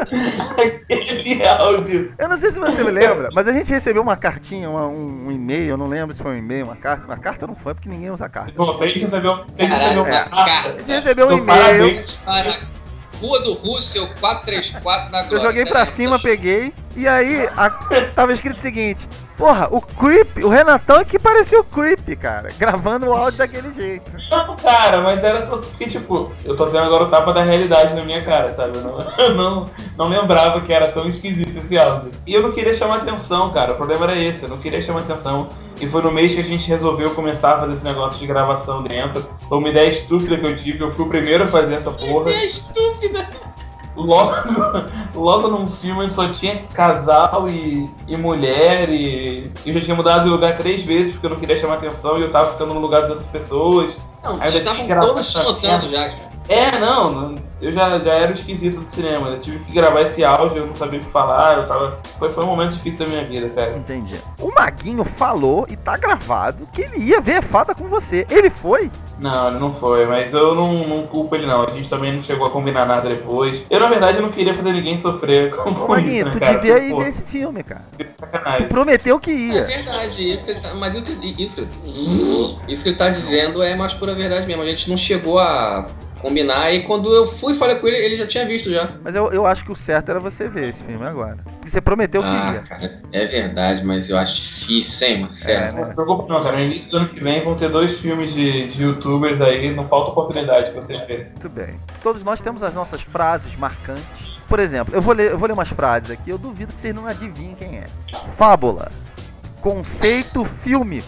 aquele áudio. Eu não sei se você me lembra, mas a gente recebeu uma cartinha, uma, um, um e-mail, eu não lembro se foi um e-mail, uma carta. Uma carta não foi, porque ninguém usa carta. Bom, a gente recebeu, a gente recebeu uma é, carta. A gente recebeu um e-mail. Para Rua do Russell, quatrocentos e trinta e quatro na Glória. Eu joguei pra cima, peguei, e aí a, tava escrito o seguinte: porra, o Creep, o Renatão é que parecia o Creep, cara, gravando o áudio daquele jeito. Não, cara, mas era porque, tipo, eu tô vendo agora o tapa da realidade na minha cara, sabe? Eu não, eu não, não lembrava que era tão esquisito esse áudio. E eu não queria chamar atenção, cara, o problema era esse, eu não queria chamar atenção. E foi no mês que a gente resolveu começar a fazer esse negócio de gravação dentro. Foi uma ideia estúpida que eu tive, eu fui o primeiro a fazer essa porra. Ideia estúpida! Logo, logo num filme onde só tinha casal e, e mulher e eu já tinha mudado de lugar três vezes porque eu não queria chamar atenção e eu tava ficando no lugar de outras pessoas. Não, aí estavam todos notando já, cara. É, não, eu já, já era o esquisito do cinema, eu tive que gravar esse áudio, eu não sabia o que falar, eu tava... Foi, foi um momento difícil da minha vida, cara. Entendi. O Maguinho falou, e tá gravado, que ele ia ver Fada com você. Ele foi? Não, ele não foi, mas eu não, não culpo ele não, a gente também não chegou a combinar nada depois. Eu, na verdade, não queria fazer ninguém sofrer com, com Ô, Maguinho, isso, né, tu cara? devia Porque, ir pô, ver esse filme, cara. sacanagem. Tu prometeu que ia. É verdade, isso que ele tá, mas isso, isso, isso que ele tá dizendo é mais pura verdade mesmo. A gente não chegou a combinar e quando eu fui falar com ele, ele já tinha visto já. Mas eu, eu acho que o certo era você ver esse filme agora. Porque você prometeu que ah, ia. Cara, é verdade, mas eu acho difícil, hein, Marcelo? É, né? Não se preocupe não, cara. No início do ano que vem vão ter dois filmes de, de youtubers aí, não falta oportunidade de vocês verem. Muito bem. Todos nós temos as nossas frases marcantes. Por exemplo, eu vou ler, eu vou ler umas frases aqui, eu duvido que vocês não adivinhem quem é. Fábula. Conceito fílmico.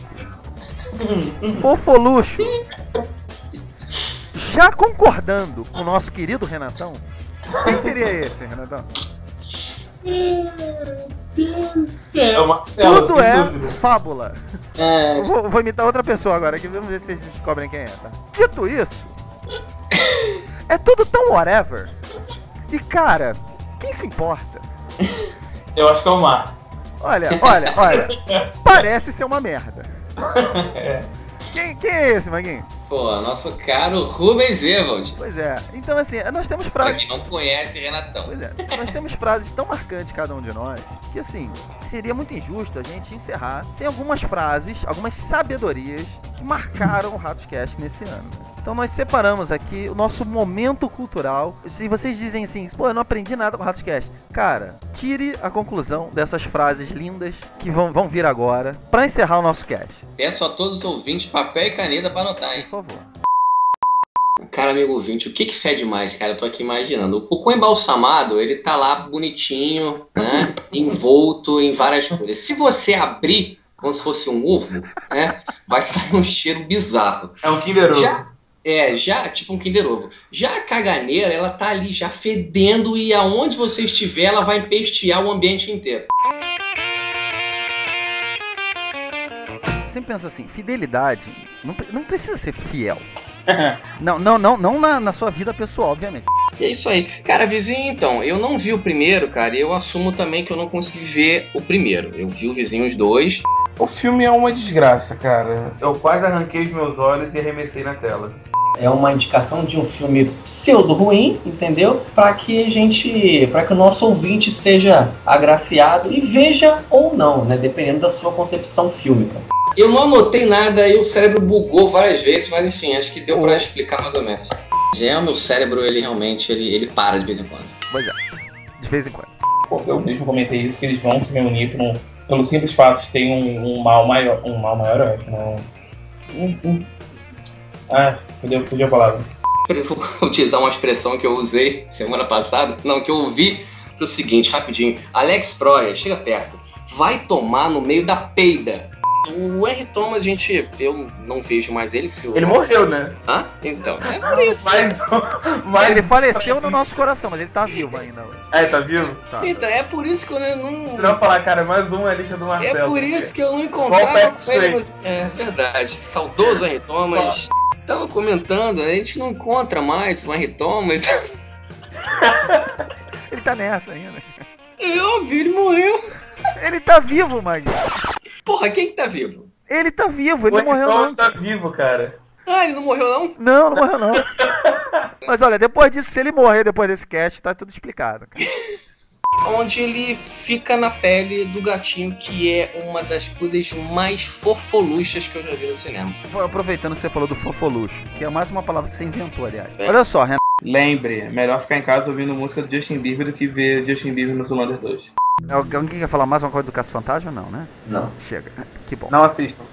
Fofoluxo. Já concordando com o nosso querido Renatão, quem seria esse, Renatão? É uma tela, Tudo sem é dúvida. fábula. É. Eu vou, vou imitar outra pessoa agora aqui, vamos ver se vocês descobrem quem é, tá? Dito isso, é tudo tão whatever. E cara, quem se importa? Eu acho que é o Mar. Olha, olha, olha. Parece ser uma merda. Quem, quem é esse, Maguinho? Pô, nosso caro Rubens Evald. Pois é. Então, assim, nós temos Pra frases... quem não conhece, Renatão. Pois é. Nós temos frases tão marcantes, cada um de nós, que, assim, seria muito injusto a gente encerrar sem algumas frases, algumas sabedorias que marcaram o Ratoscast nesse ano. Então nós separamos aqui o nosso momento cultural. Se vocês dizem assim, pô, eu não aprendi nada com o Ratoscast, cara, tire a conclusão dessas frases lindas que vão, vão vir agora pra encerrar o nosso cast. Peço a todos os ouvintes papel e caneta pra anotar, hein? Por favor. Cara, amigo ouvinte, o que que fede mais, cara? Eu tô aqui imaginando. O cocô embalsamado, ele tá lá bonitinho, né? Envolto em várias coisas. Se você abrir, como se fosse um ovo, né? Vai sair um cheiro bizarro. É um Kinder Ovo. Já, é, já, tipo um Kinder Ovo. Já a caganeira, ela tá ali já fedendo e aonde você estiver, ela vai empestear o ambiente inteiro. Sempre penso assim, fidelidade não, não precisa ser fiel. Não, não, não, não na, na sua vida pessoal, obviamente. E é isso aí. Cara, vizinho, então, eu não vi o primeiro, cara, e eu assumo também que eu não consegui ver o primeiro. Eu vi o Vizinhos dois. O filme é uma desgraça, cara. Eu quase arranquei os meus olhos e arremessei na tela. É uma indicação de um filme pseudo ruim, entendeu? Para que a gente, para que o nosso ouvinte seja agraciado e veja ou não, né? Dependendo da sua concepção fílmica. Eu não anotei nada e o cérebro bugou várias vezes, mas enfim, acho que deu pra explicar mais ou menos. Já o meu cérebro, ele realmente, ele, ele para de vez em quando. Pois é, de vez em quando. Eu mesmo comentei isso, que eles vão se reunir por um, pelo simples fato de ter um, um mal maior, um mal maior, eu acho, não... Um, um... Ah, podia, podia a palavra. Eu vou utilizar uma expressão que eu usei semana passada, não, que eu ouvi, que é o seguinte, rapidinho. Alex Proyer, chega perto, vai tomar no meio da peida. O R. Thomas, gente, eu não vejo mais ele. Se ele nosso... morreu, né? Hã? Então, é por isso. Mas, mas... Ele faleceu no nosso coração, mas ele tá vivo ainda. É, tá vivo? Tá. Então, é por isso que eu não... Você não vai falar, cara, mais um é a lista do Marcelo. É por isso que eu não encontrava com ele. No... É verdade. Saudoso R. Thomas. Tava comentando, a gente não encontra mais o R. Thomas. Ele tá nessa ainda. É óbvio, ele morreu. Ele tá vivo, Magui. Porra, quem que tá vivo? Ele tá vivo, ele o não morreu não. Ele tá vivo, cara. Ah, ele não morreu não? Não, não morreu não. Mas olha, depois disso, se ele morrer depois desse cast, tá tudo explicado. Cara. Onde ele fica na pele do gatinho, que é uma das coisas mais fofoluchas que eu já vi no cinema. Aproveitando que você falou do fofolucho, que é mais uma palavra que você inventou, aliás. É. Olha só, Renato. Lembre, melhor ficar em casa ouvindo música do Justin Bieber do que ver Justin Bieber no Zoolander dois. Alguém quer falar mais uma coisa do Caça Fantasma? Não, né? Não. Chega. Que bom. Não assistam.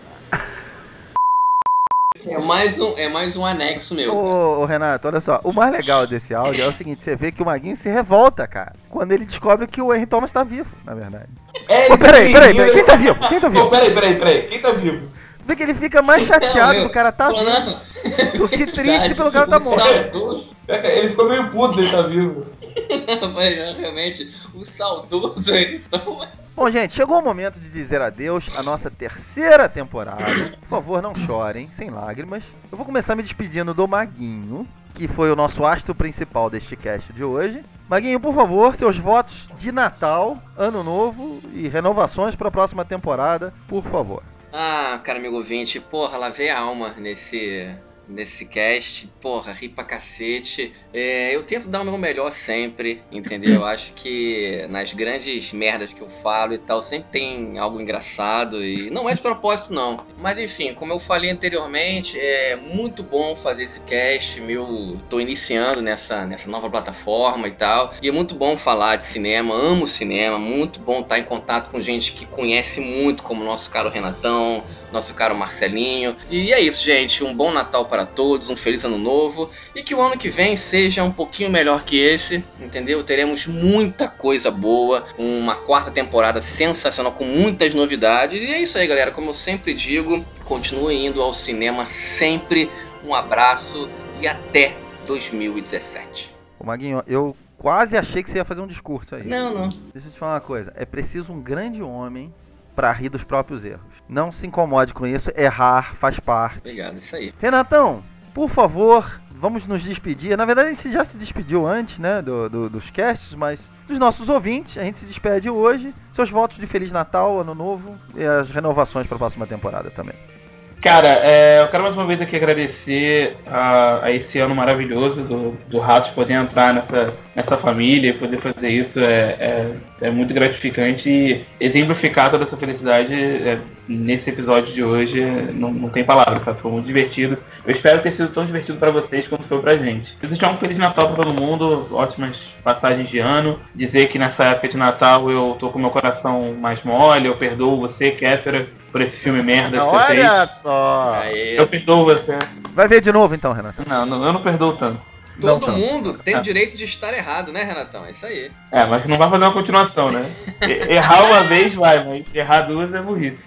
É mais um, é mais um anexo meu. Ô, ô, Renato, olha só. O mais legal desse áudio é o seguinte: você vê que o Maguinho se revolta, cara, quando ele descobre que o Henry Thomas tá vivo, na verdade. É, Ô, peraí, peraí, peraí. Quem tá vivo? Quem tá vivo? Ô, peraí, peraí, peraí. Quem tá vivo? Vê que ele fica mais chateado Não, do cara tá Pô, vivo não. do que triste Verdade, pelo cara tá morto. Saudoso. Ele ficou meio puto dele tá vivo. Não, realmente, o saudoso Henry Thomas. Bom, gente, chegou o momento de dizer adeus à nossa terceira temporada. Por favor, não chorem, sem lágrimas. Eu vou começar me despedindo do Maguinho, que foi o nosso astro principal deste cast de hoje. Maguinho, por favor, seus votos de Natal, Ano Novo e renovações para a próxima temporada, por favor. Ah, cara, amigo ouvinte, porra, lavei a alma nesse... nesse cast, porra, ri pra cacete. É, eu tento dar o meu melhor sempre, entendeu? Eu acho que nas grandes merdas que eu falo e tal, sempre tem algo engraçado e não é de propósito não. Mas enfim, como eu falei anteriormente, é muito bom fazer esse cast, meu, tô iniciando nessa, nessa nova plataforma e tal, e é muito bom falar de cinema, amo cinema, muito bom estar em contato com gente que conhece muito, como o nosso caro Renatão, nosso caro Marcelinho. E é isso, gente, um bom Natal para todos, um feliz ano novo e que o ano que vem seja um pouquinho melhor que esse, entendeu? Teremos muita coisa boa, uma quarta temporada sensacional com muitas novidades e é isso aí, galera, como eu sempre digo, continue indo ao cinema sempre, um abraço e até dois mil e dezessete. Ô Maguinho, eu quase achei que você ia fazer um discurso aí. Não, não. Deixa eu te falar uma coisa, é preciso um grande homem pra rir dos próprios erros. Não se incomode com isso, errar faz parte. Obrigado, isso aí. Renatão, por favor, vamos nos despedir. Na verdade, a gente já se despediu antes, né, do, do, dos casts, mas dos nossos ouvintes, a gente se despede hoje. Seus votos de Feliz Natal, Ano Novo e as renovações para a próxima temporada também. Cara, é, eu quero mais uma vez aqui agradecer a, a esse ano maravilhoso do, do Ratos, poder entrar nessa, nessa família e poder fazer isso é, é, é muito gratificante e exemplificar toda essa felicidade é, nesse episódio de hoje não, não tem palavras, sabe? Foi muito divertido. Eu espero ter sido tão divertido pra vocês quanto foi pra gente. Desejar um Feliz Natal pra todo mundo, ótimas passagens de ano. Dizer que nessa época de Natal eu tô com meu coração mais mole, eu perdoo você, Kéfera, por esse filme merda que você fez. Olha só! Aê. Eu perdoo você. Vai ver de novo então, Renato? Não, não eu não perdoo tanto. Todo Não, mundo tem Ah. o direito de estar errado, né, Renatão? É isso aí. É, mas não vai fazer uma continuação, né? E- Errar uma vez vai, mas errar duas é burrice.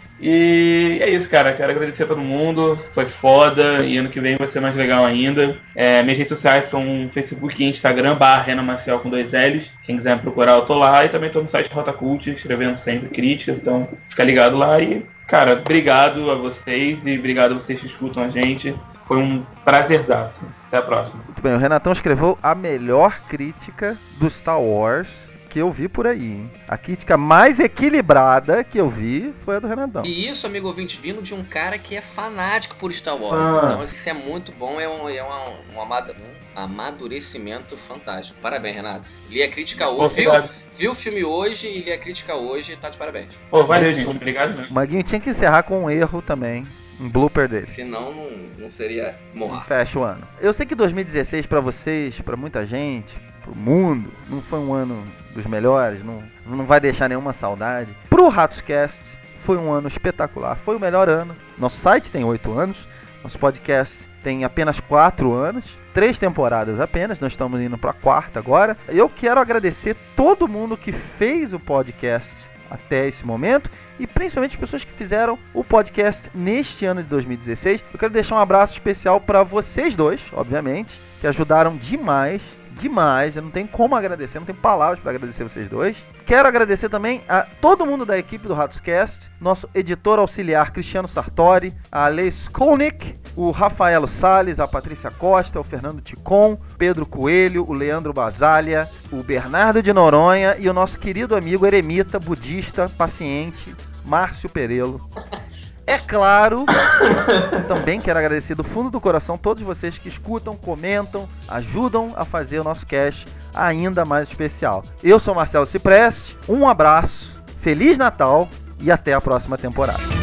E é isso, cara. Quero agradecer a todo mundo. Foi foda. E ano que vem vai ser mais legal ainda. É, minhas redes sociais são Facebook e Instagram, barra Renan Maciel com dois L's. Quem quiser me procurar, eu tô lá. E também tô no site Rota Cult, escrevendo sempre críticas. Então, fica ligado lá. E, cara, obrigado a vocês. E obrigado a vocês que escutam a gente. Foi um prazerzaço. Até a próxima. Muito bem, o Renatão escreveu a melhor crítica do Star Wars que eu vi por aí, hein? A crítica mais equilibrada que eu vi foi a do Renatão. E isso, amigo ouvinte, vindo de um cara que é fanático por Star Wars. Fã. Então isso é muito bom, é um, é uma, um, amada- um amadurecimento fantástico. Parabéns, Renato. Li a crítica hoje, viu, Obrigado. viu o filme hoje e li a crítica hoje, tá de parabéns. Pô, valeu, gente. Obrigado mesmo. O Maguinho tinha que encerrar com um erro também, um blooper dele. Senão não, não seria E Moá. fecha o ano. Eu sei que dois mil e dezesseis pra vocês, pra muita gente, pro mundo, não foi um ano dos melhores, não, não vai deixar nenhuma saudade. Pro Ratoscast foi um ano espetacular, foi o melhor ano. Nosso site tem oito anos, nosso podcast tem apenas quatro anos, três temporadas apenas, nós estamos indo pra quarta agora. Eu quero agradecer todo mundo que fez o podcast até esse momento e principalmente as pessoas que fizeram o podcast neste ano de dois mil e dezesseis. Eu quero deixar um abraço especial para vocês dois, obviamente, que ajudaram demais, demais. Eu não tenho como agradecer, não tenho palavras para agradecer vocês dois. Quero agradecer também a todo mundo da equipe do Ratoscast, nosso editor auxiliar Cristiano Sartori, a Alê Skolnick, o Rafaelo Salles, a Patrícia Costa, o Fernando Ticon, Pedro Coelho, o Leandro Basalha, o Bernardo de Noronha e o nosso querido amigo eremita, budista, paciente, Márcio Perello. É claro, também quero agradecer do fundo do coração todos vocês que escutam, comentam, ajudam a fazer o nosso cast ainda mais especial. Eu sou Marcelo Cipreste, um abraço, Feliz Natal e até a próxima temporada.